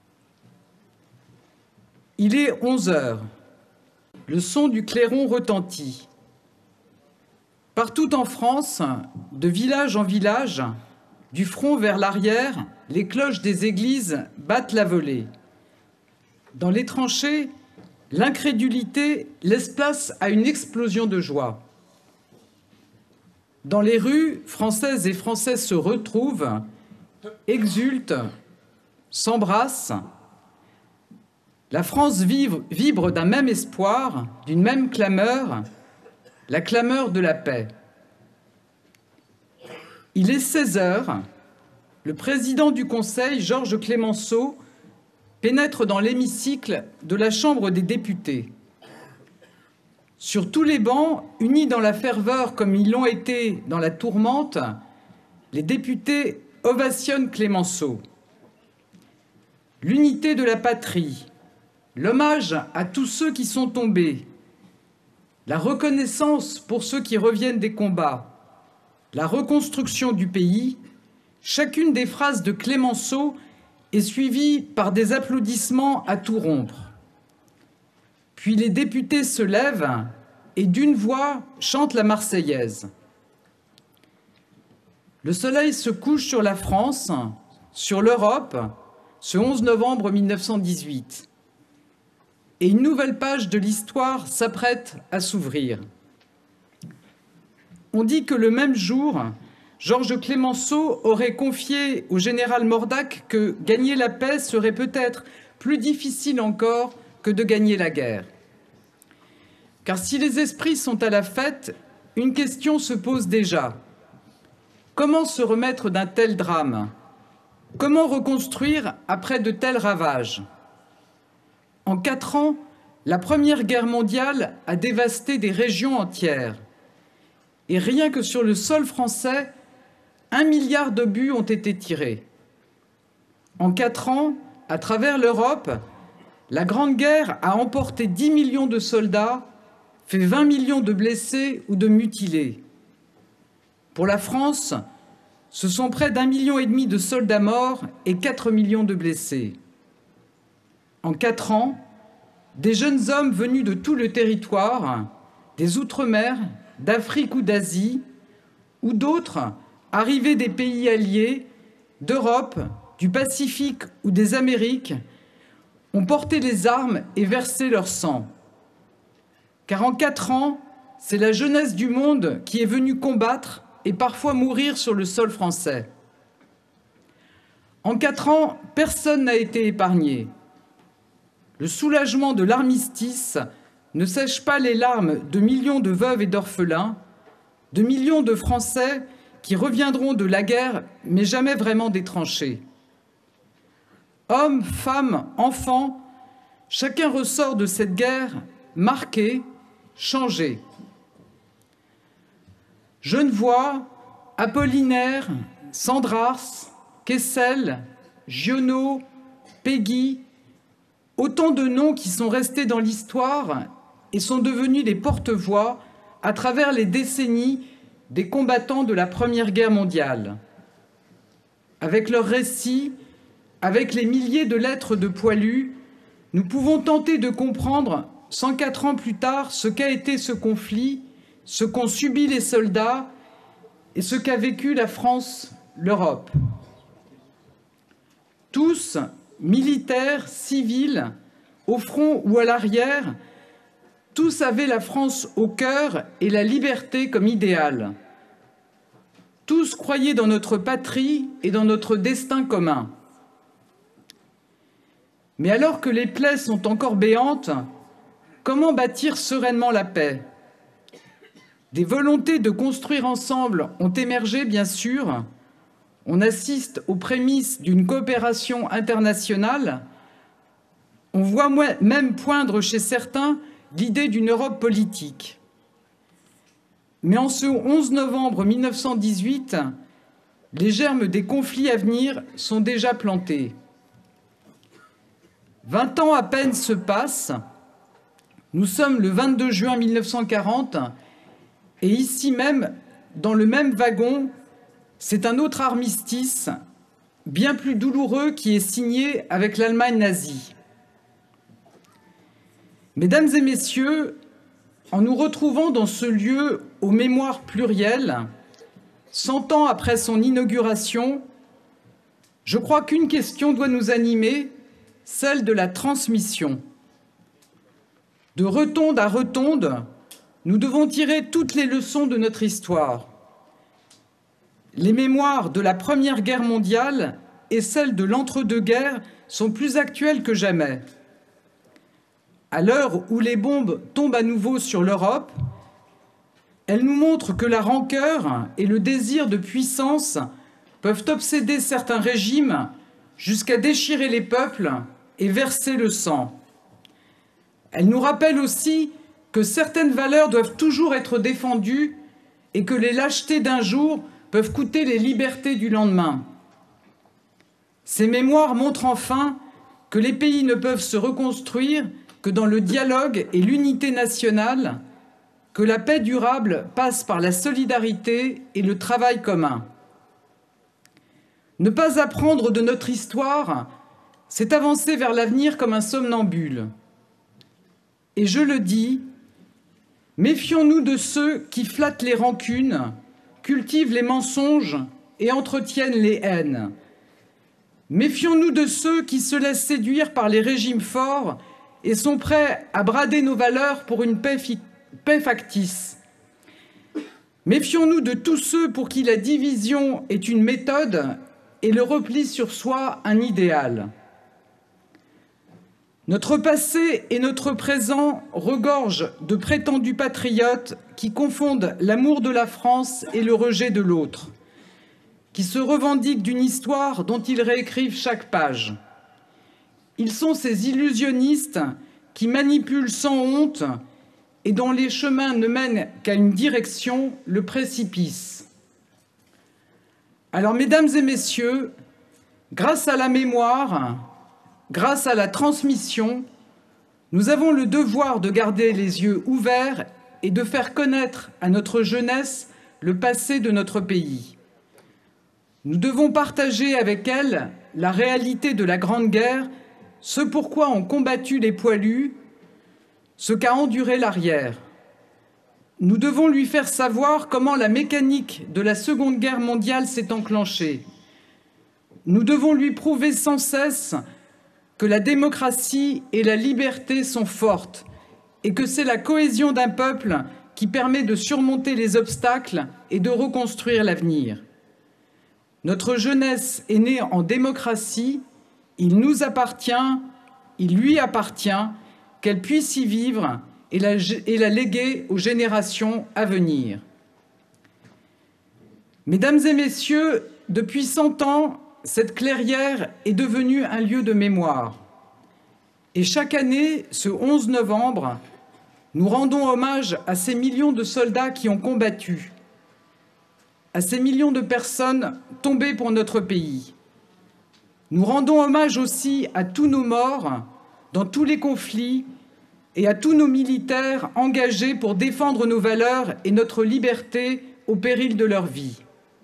Il est onze heures. Le son du clairon retentit. Partout en France, de village en village, du front vers l'arrière, les cloches des églises battent la volée. Dans les tranchées, l'incrédulité laisse place à une explosion de joie. Dans les rues, Françaises et Français se retrouvent, exultent, s'embrassent. La France vibre, vibre d'un même espoir, d'une même clameur, la clameur de la paix. Il est seize heures. Le président du Conseil, Georges Clemenceau, pénètre dans l'hémicycle de la Chambre des députés. Sur tous les bancs, unis dans la ferveur comme ils l'ont été dans la tourmente, les députés ovationnent Clemenceau. L'unité de la patrie, l'hommage à tous ceux qui sont tombés, la reconnaissance pour ceux qui reviennent des combats, la reconstruction du pays, chacune des phrases de Clemenceau est suivie par des applaudissements à tout rompre. Puis les députés se lèvent et d'une voix chantent la Marseillaise. Le soleil se couche sur la France, sur l'Europe, ce onze novembre mille neuf cent dix-huit. Et une nouvelle page de l'histoire s'apprête à s'ouvrir. On dit que le même jour, Georges Clemenceau aurait confié au général Mordac que gagner la paix serait peut-être plus difficile encore que de gagner la guerre. Car si les esprits sont à la fête, une question se pose déjà. Comment se remettre d'un tel drame? Comment reconstruire après de tels ravages? En quatre ans, la Première Guerre mondiale a dévasté des régions entières. Et rien que sur le sol français, un milliard d'obus ont été tirés. En quatre ans, à travers l'Europe, la Grande Guerre a emporté dix millions de soldats, fait vingt millions de blessés ou de mutilés. Pour la France, ce sont près d'un million et demi de soldats morts et quatre millions de blessés. En quatre ans, des jeunes hommes venus de tout le territoire, des Outre-mer, d'Afrique ou d'Asie, ou d'autres arrivés des pays alliés, d'Europe, du Pacifique ou des Amériques, ont porté les armes et versé leur sang. Car en quatre ans, c'est la jeunesse du monde qui est venue combattre et parfois mourir sur le sol français. En quatre ans, personne n'a été épargné. Le soulagement de l'armistice ne sèche pas les larmes de millions de veuves et d'orphelins, de millions de Français qui reviendront de la guerre, mais jamais vraiment des tranchées. Hommes, femmes, enfants, chacun ressort de cette guerre marqué, changé. Genevois, Apollinaire, Sandrars, Kessel, Giono, Péguy, autant de noms qui sont restés dans l'histoire et sont devenus les porte-voix à travers les décennies des combattants de la Première Guerre mondiale. Avec leurs récits, avec les milliers de lettres de poilus, nous pouvons tenter de comprendre, cent quatre ans plus tard, ce qu'a été ce conflit, ce qu'ont subi les soldats et ce qu'a vécu la France, l'Europe. Tous, militaires, civils, au front ou à l'arrière, tous avaient la France au cœur et la liberté comme idéal. Tous croyaient dans notre patrie et dans notre destin commun. Mais alors que les plaies sont encore béantes, comment bâtir sereinement la paix? Des volontés de construire ensemble ont émergé, bien sûr. On assiste aux prémices d'une coopération internationale. On voit même poindre chez certains l'idée d'une Europe politique. Mais en ce onze novembre mille neuf cent dix-huit, les germes des conflits à venir sont déjà plantés. Vingt ans à peine se passent. Nous sommes le vingt-deux juin mille neuf cent quarante et ici même, dans le même wagon, c'est un autre armistice, bien plus douloureux, qui est signé avec l'Allemagne nazie. Mesdames et messieurs, en nous retrouvant dans ce lieu aux mémoires plurielles, cent ans après son inauguration, je crois qu'une question doit nous animer, celle de la transmission. De rotonde à rotonde, nous devons tirer toutes les leçons de notre histoire. Les mémoires de la Première Guerre mondiale et celles de l'entre-deux-guerres sont plus actuelles que jamais. À l'heure où les bombes tombent à nouveau sur l'Europe, elles nous montrent que la rancœur et le désir de puissance peuvent obséder certains régimes jusqu'à déchirer les peuples et verser le sang. Elles nous rappellent aussi que certaines valeurs doivent toujours être défendues et que les lâchetés d'un jour peuvent coûter les libertés du lendemain. Ces mémoires montrent enfin que les pays ne peuvent se reconstruire que dans le dialogue et l'unité nationale, que la paix durable passe par la solidarité et le travail commun. Ne pas apprendre de notre histoire, c'est avancer vers l'avenir comme un somnambule. Et je le dis, méfions-nous de ceux qui flattent les rancunes, cultivent les mensonges et entretiennent les haines. Méfions-nous de ceux qui se laissent séduire par les régimes forts et sont prêts à brader nos valeurs pour une paix, paix factice. Méfions-nous de tous ceux pour qui la division est une méthode et le repli sur soi un idéal. Notre passé et notre présent regorgent de prétendus patriotes qui confondent l'amour de la France et le rejet de l'autre, qui se revendiquent d'une histoire dont ils réécrivent chaque page. Ils sont ces illusionnistes qui manipulent sans honte et dont les chemins ne mènent qu'à une direction, le précipice. Alors, mesdames et messieurs, grâce à la mémoire, grâce à la transmission, nous avons le devoir de garder les yeux ouverts et de faire connaître à notre jeunesse le passé de notre pays. Nous devons partager avec elle la réalité de la Grande Guerre, ce pourquoi ont combattu les poilus, ce qu'a enduré l'arrière. Nous devons lui faire savoir comment la mécanique de la Seconde Guerre mondiale s'est enclenchée. Nous devons lui prouver sans cesse que la démocratie et la liberté sont fortes et que c'est la cohésion d'un peuple qui permet de surmonter les obstacles et de reconstruire l'avenir. Notre jeunesse est née en démocratie, il nous appartient, il lui appartient, qu'elle puisse y vivre et la, et la léguer aux générations à venir. Mesdames et messieurs, depuis cent ans, cette clairière est devenue un lieu de mémoire. Et chaque année, ce onze novembre, nous rendons hommage à ces millions de soldats qui ont combattu, à ces millions de personnes tombées pour notre pays. Nous rendons hommage aussi à tous nos morts dans tous les conflits et à tous nos militaires engagés pour défendre nos valeurs et notre liberté au péril de leur vie.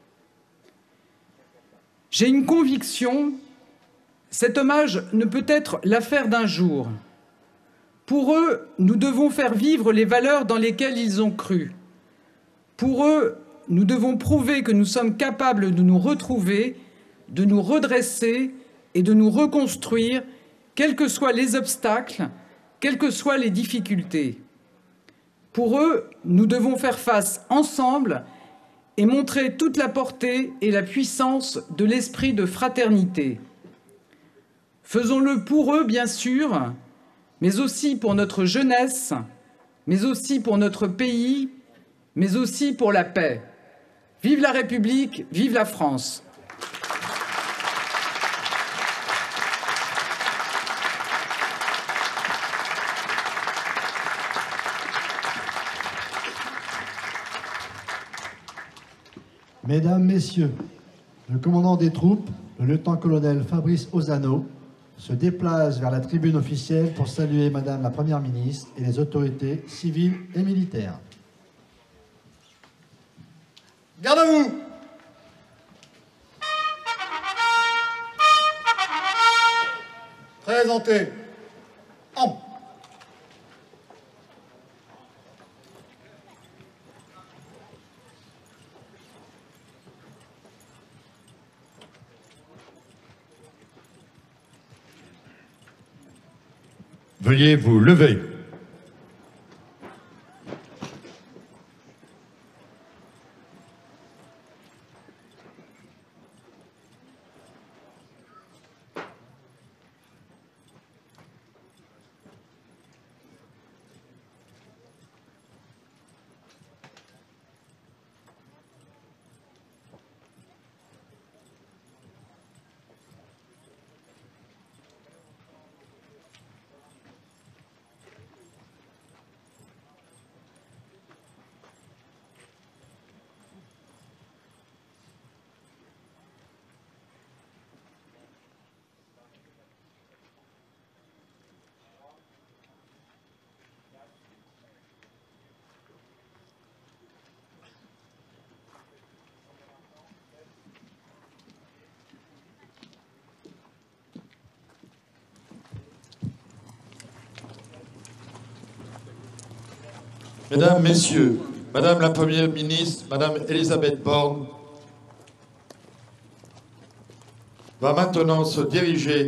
J'ai une conviction, cet hommage ne peut être l'affaire d'un jour. Pour eux, nous devons faire vivre les valeurs dans lesquelles ils ont cru. Pour eux, nous devons prouver que nous sommes capables de nous retrouver, de nous redresser et de nous reconstruire, quels que soient les obstacles, quelles que soient les difficultés. Pour eux, nous devons faire face ensemble et montrer toute la portée et la puissance de l'esprit de fraternité. Faisons-le pour eux, bien sûr, mais aussi pour notre jeunesse, mais aussi pour notre pays, mais aussi pour la paix. Vive la République, vive la France! Mesdames, Messieurs, le commandant des troupes, le lieutenant-colonel Fabrice Ozano, se déplace vers la tribune officielle pour saluer Madame la Première ministre et les autorités civiles et militaires. Garde à vous! Présentez. En. Veuillez vous lever. Mesdames, Messieurs, Madame la Première ministre, Madame Elisabeth Borne, va maintenant se diriger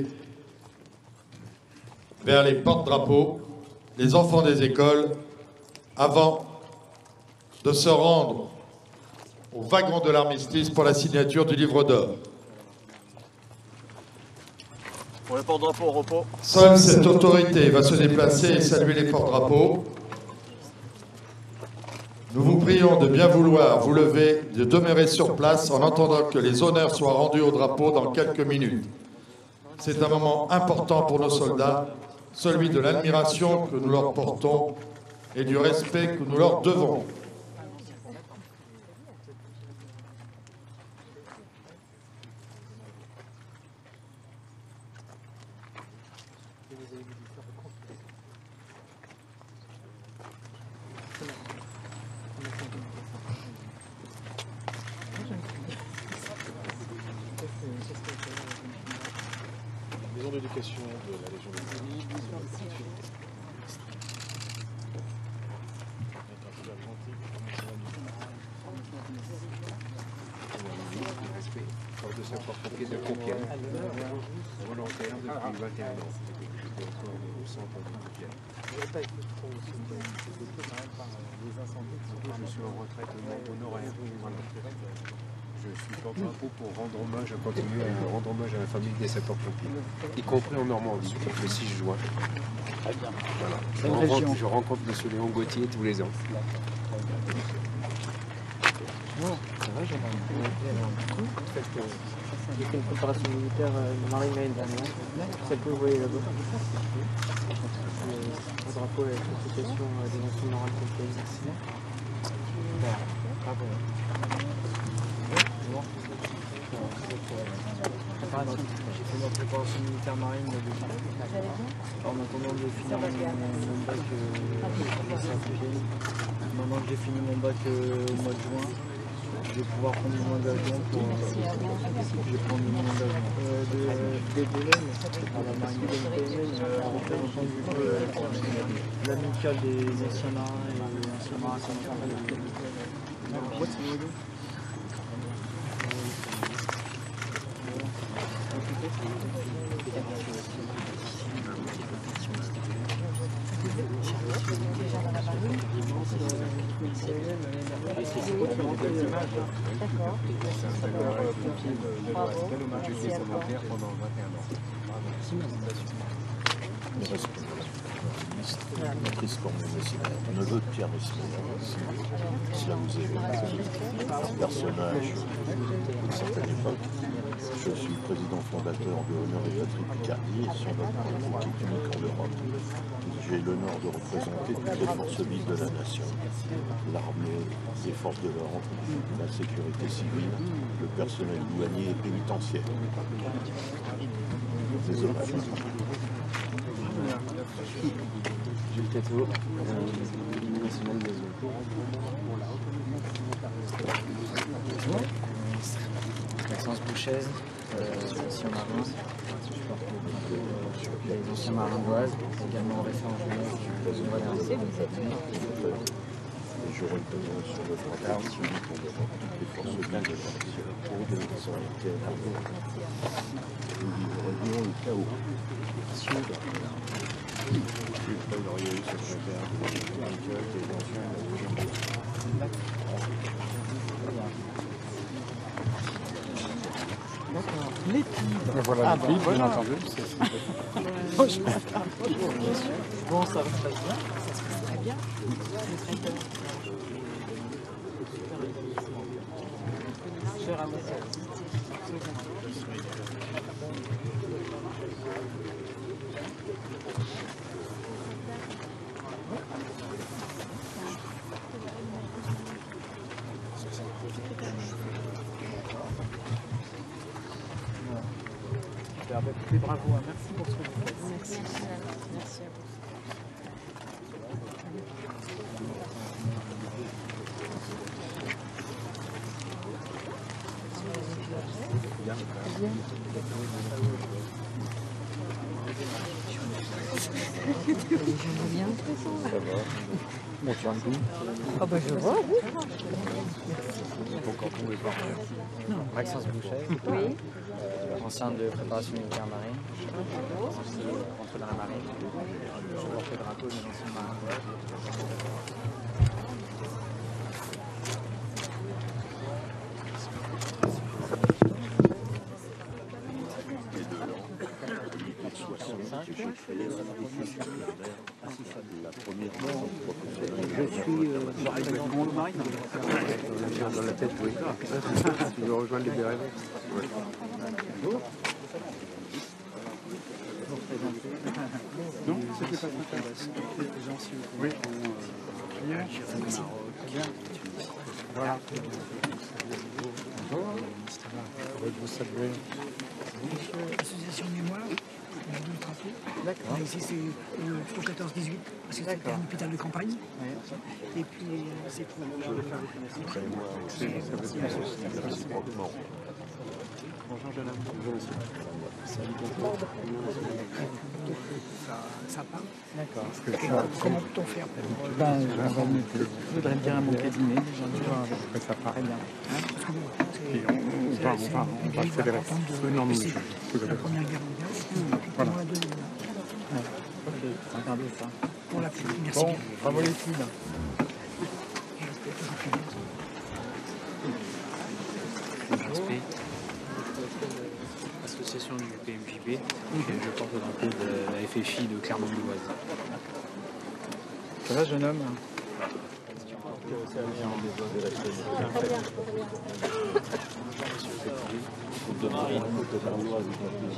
vers les porte-drapeaux, les enfants des écoles, avant de se rendre au wagon de l'armistice pour la signature du livre d'or. Pour les porte-drapeaux au repos. Seule cette autorité va se déplacer et saluer les porte-drapeaux. Nous vous prions de bien vouloir vous lever, de demeurer sur place en attendant que les honneurs soient rendus au drapeau dans quelques minutes. C'est un moment important pour nos soldats, celui de l'admiration que nous leur portons et du respect que nous leur devons. Maison d'éducation de la Légion des corps de sapeurs-pompiers de Compiègne, volontaire depuis vingt et un ans. Au centre de Compiègne. Je suis en retraite honoraire. Je suis porte-drapeau pour rendre hommage, à continuer à rendre hommage à la famille des sapeurs-pompiers, y compris en Normandie, le six juin. Très bien. Voilà. Je, rencontre, je rencontre M. Léon Gauthier tous les ans. Non, ça va, j'ai J'ai fait une préparation militaire de marine l'année dernière, celle que vous voyez là-bas. Le drapeau avec l'association des nations marines contre les accidents. Bravo. J'ai fait ma préparation militaire marine de en attendant de finir mon bac maintenant que j'ai fini mon bac au mois de juin, je vais pouvoir prendre mon engagement pour je vais prendre mon engagement euh, de D B N à la marine de D B N en représentant du coup l'amicale des anciens marins et des anciens marins Patrice Cormier-Messina, neveu de Pierre Messina, si cela vous est personnage d'une certaine époque. Je suis président fondateur de Honneur et Patrie Picardie et son homme qui est unique en Europe. J'ai l'honneur de représenter toutes les forces vives de la nation, l'armée, les forces de l'ordre, la sécurité civile, le personnel douanier et pénitentiaire. Désolé. Jules Cateau, l'Union nationale des eaux. Maxence Bouchet, ancien marin, les anciens marins d'Oise, également référent jeunesse. Je représente sur le front pour toutes les forces vives de la nation qui sont arrêtées à l'armée. Nous vivons le chaos. Je suis le président secrétaire de la des anciens. Les pibes. Voilà, les pibes, bien entendu. Bon, ça va très bien. Ça se passe très bien. Cher ami. Super, bravo, merci pour ce que vous faites. Merci, merci à vous. Bien. bien. Ça va. Bon, tu as un goût. Ah bah je vois, oui. Bon canton est parti. Maxence Bouchet. Oui. Euh, ancien de préparation militaire marine. Rentré dans la marine. Je porte le drapeau de l'ancien marin. Je suis euh, dans le marine. Dans la tête, oui. Tu veux rejoindre les bérets? Non, c'était pas très oui. Voilà. Vous saluer. Association de mémoire, on a deux drapeaux. D'accord. Ici c'est euh, pour quatorze dix-huit, parce que c'était un hôpital de campagne. Oui. Et puis euh, c'est pour. Bonjour jeune homme. Bonjour monsieur. Ça, ça part. D'accord. Comment peut-on faire pour... Ben, je voudrais bien à mon cabinet. Après ça part. Très bien. Hein? Et on, on va, on va, on va fédérer. Oui, non, non, c'est la Première Guerre mondiale, voilà. pour la Deuxième. Ouais. Ok, regardez ça. Pour la Première. Merci. Bon, bravo les filles. Respect. Association du P M J P, et je porte le drapeau de la F F I de Clermont-Gauloise. Ça va jeune homme? De marine, de Clermont-Gauloise,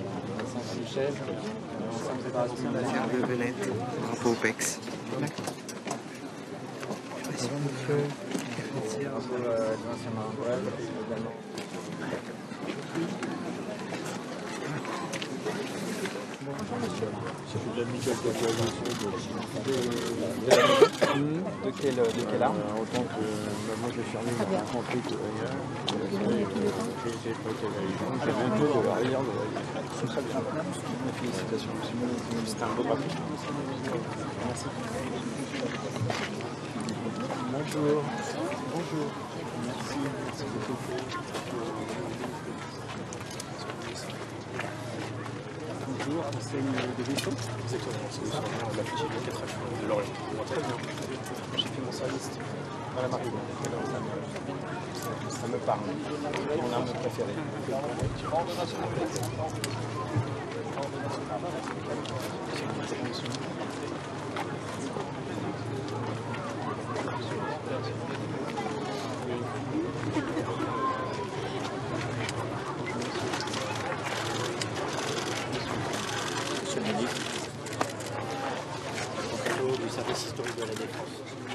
de Velette, drapeau O P E X. D'accord. C'est de l'amicale de de quelle de quelle arme? Autant que moi j'ai fermé ma rencontre de rien. J'ai bientôt de l'arrière de très bien. Félicitations. C'était un beau drapeau. Merci. Bonjour. Bonjour. Merci. Merci beaucoup. Bonjour, enseigne de Vaisseau. Exactement, c'est le soir de la petite de quatre F de Lorient. Très bien. J'ai fait mon service à la marine. Ça me parle. Mon arme préférée. Monsieur le ministre, du service historique de la défense.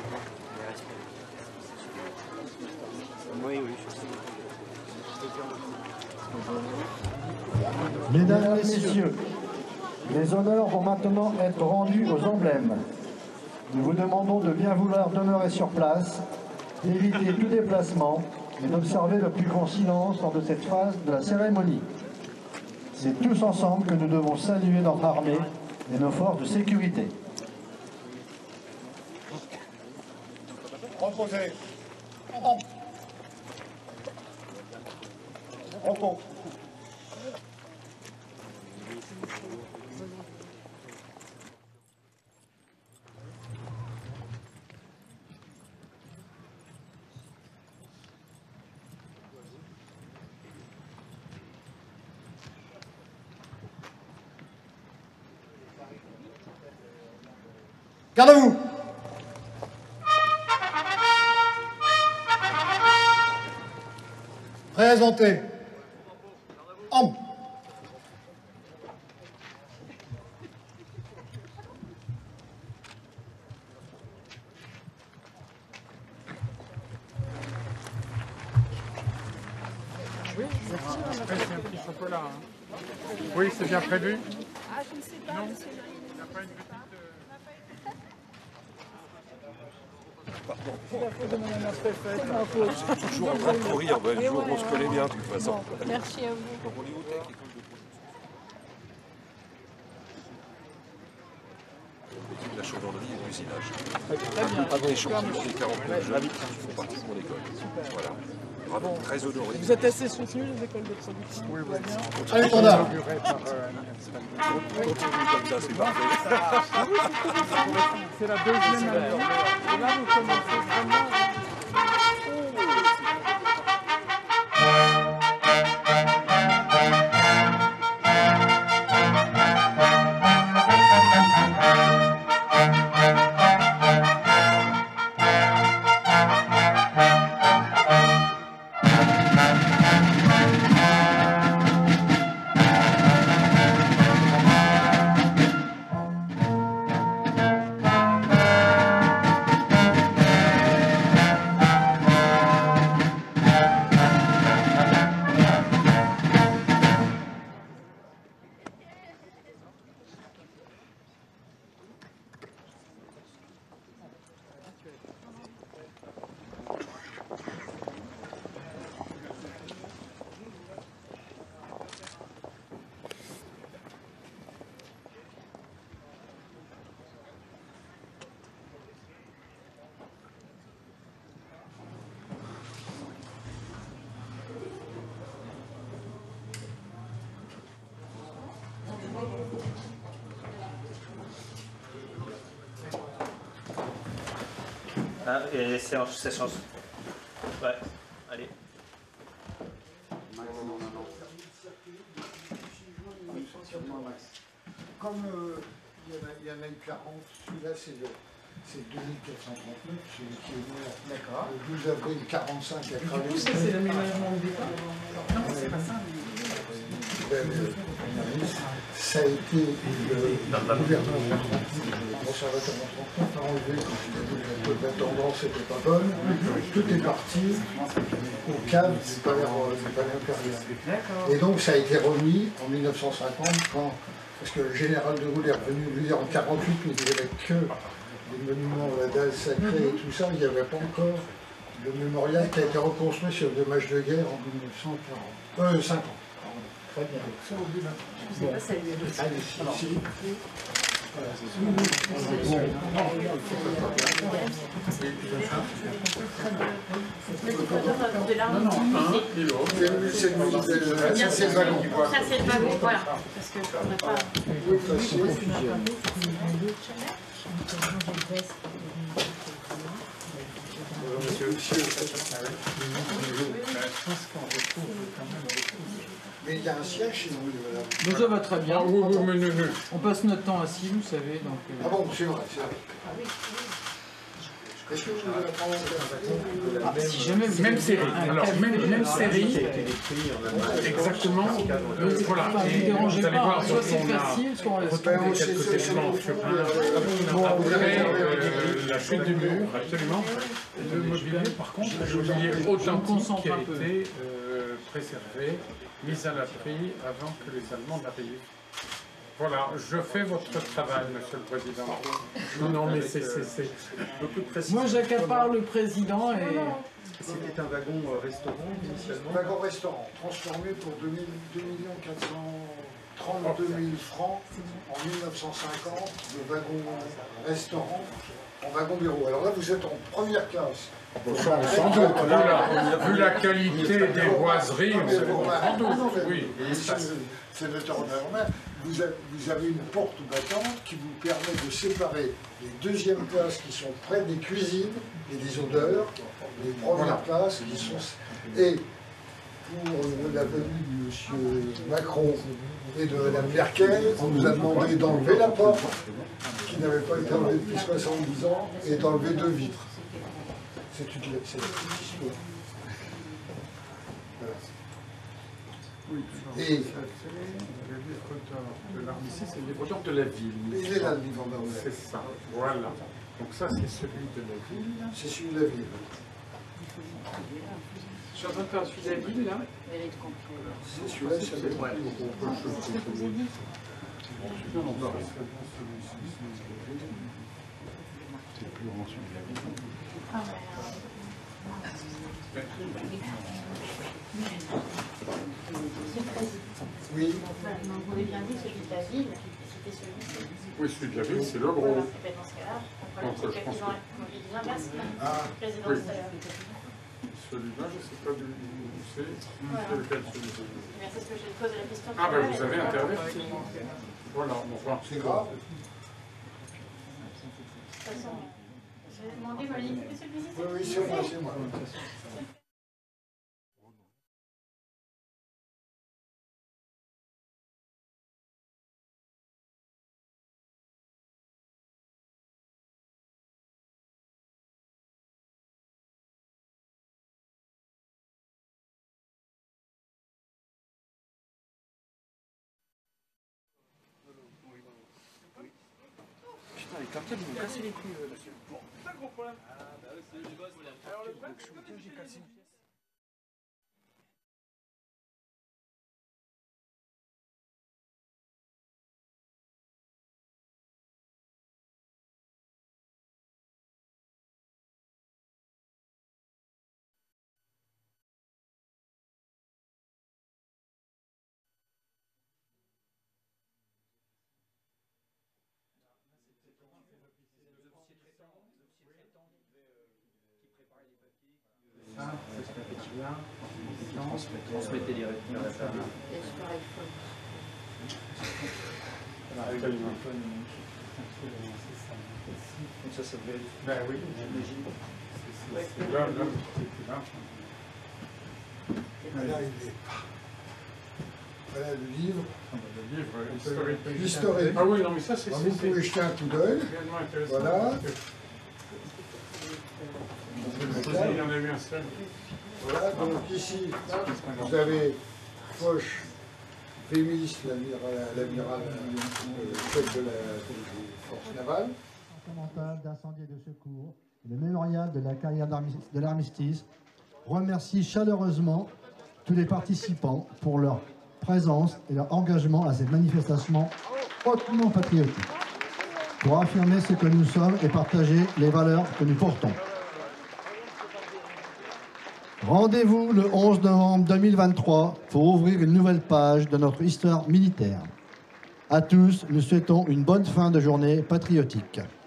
Oui, oui, je sais. Mesdames, Messieurs, les honneurs vont maintenant être rendus aux emblèmes. Nous vous demandons de bien vouloir demeurer sur place, d'éviter tout déplacement et d'observer le plus grand silence lors de cette phase de la cérémonie. C'est tous ensemble que nous devons saluer notre armée et nos forces de sécurité. Reposez. En. Repos. Gardez-vous. Présentez. Homme. Oui, c'est un petit chocolat. Hein. Oui, c'est bien prévu. Ah, je ne sais pas, non. monsieur. Il n'y a pas une petite... C'est toujours en train de courir, ben, le jour où on se connaît bien de toute façon. Merci à vous. Très bien. Bravo. Des champions interrompus. Je l'invite pour partie de mon école. Voilà. Bravo, très honoré. Vous êtes assez soutenu, les écoles de production? Oui, oui. Allez, on a. Continue comme ça, c'est parfait. C'est la deuxième année. Et là, vous commencez vraiment. Ah, et séance, séance. Ouais, allez. Comme euh, il, y en a, il y en a eu quarante, celui-là c'est deux mille quatre cent trente-neuf, celui qui est mort le douze avril quarante-cinq à Craville. Du coup, ça c'est l'aménagement de départ? Non, c'est pas ça. Ça a été le gouverneur de trente-neuf, le conservateur de trente-neuf a enlevé quand il a dit que la tendance n'était pas bonne. Tout est parti au cadre du palais, du palais impérial. Et donc ça a été remis en mille neuf cent cinquante quand, parce que le général de Gaulle est revenu lui dire en quarante-huit, mais il n'y avait que des monuments à la dalle sacrée et tout ça, il n'y avait pas encore le mémorial qui a été reconstruit sur le dommage de guerre en mille neuf cent quarante. Euh, cinquante. Très bien. Je ne sais pas si ça lui a donné. Allez, si, si. Ça c'est le wagon. Ça c'est le wagon, voilà. Parce que je ne pourrais pas. Monsieur, monsieur, mais il y a un siège chez nous. Nous, ça va très bien. Ah, oui, oui, mais non, non. On passe notre temps assis, vous savez. Donc, euh... Ah bon, c'est vrai, c'est vrai. Est-ce que vous voulez prendre ah, si jamais vous même série. Alors, même, même série. Exactement. Euh, voilà. Et vous allez voir, donc on a retrouvé quelques éléments sur un. Après, euh, la chute du mur, absolument. Le mobilier, par contre, le mobilier authentique qui a été euh, préservé, mis à l'abri avant que les Allemands n'arrivent. Voilà, je fais votre travail, Monsieur le Président. Non, non, mais c'est beaucoup de précision. Moi, j'accapare le Président et... C'était un wagon restaurant initialement. Wagon restaurant, transformé pour deux millions quatre cent trente-deux mille francs en mille neuf cent cinquante, le wagon restaurant en wagon bureau. Alors là, vous êtes en première classe. Sans doute, vu la, vu la qualité des boiseries, on sans doute, oui. Sénateur Bernard, vous avez, vous avez une porte battante qui vous permet de séparer les deuxièmes classes qui sont près des cuisines et des odeurs, les premières classes qui sont... Et pour la venue de M. Macron et de Mme Merkel, on nous a demandé d'enlever la porte, qui n'avait pas été enlevée depuis soixante-dix ans, et d'enlever deux vitres. C'est toute l'histoire. Oui, et le livre de l'arme ici, c'est le livre d'ordre de la ville. Il est là, le livre d'ordre. C'est ça, voilà. Donc ça, c'est celui de la ville. C'est celui de la ville. Je suis en train de faire celui de la ville, là. C'est celui-là, c'est celui-là. Ouais, donc on peut le choisir. Non, non, non. C'est plus grand celui de la ville. Ah, oui. Vous avez bien dit celui de la ville. c'était celui-ci. Oui, celui que j'avais, c'est le gros. Voilà. Et bien, dans ce cas-là, on Donc, peut je pense que... l'inverse, Ah, président oui. tout à l'heure. Celui-là, je ne sais pas d'où c'est. Voilà. C'est lequel, celui-ci? Mais c'est ce que j'ai posé la question. Ah, ben vous avez Internet. Voilà, bon, enfin, C'est grave. De toute façon, je vais demander, Monique, c'était celui-ci. Oui, oui, c'est moi, c'est moi. Putain, les cartels, ils m'ont cassé les couilles, euh, monsieur. Bon, c'est un gros problème. Ah, bah oui, c'est le boss, alors le problème, c'est que j'ai cassé une pièce. Ça, c'est ce qu'on fait là. Transmettez les réponses à la table. Et sur l'iPhone. Avec l'iPhone. Donc ça, ça devait être... Ben oui, j'imagine. C'est là, là, c'est là. Voilà, il est. Voilà le livre. Le livre historique. L'historique. Ah oui, non, mais ça, c'est... Vous pouvez jeter un coup d'œil. Réellement intéressant. Voilà. Il y en a eu un seul. Voilà, donc ici, vous avez Foch, Fémis, l'amiral euh, chef de la force navale. Départemental d'incendie et de secours, le mémorial de la carrière de l'armistice remercie chaleureusement tous les participants pour leur présence et leur engagement à cette manifestation hautement patriotique, pour affirmer ce que nous sommes et partager les valeurs que nous portons. Rendez-vous le onze novembre deux mille vingt-trois pour ouvrir une nouvelle page de notre histoire militaire. À tous, nous souhaitons une bonne fin de journée patriotique.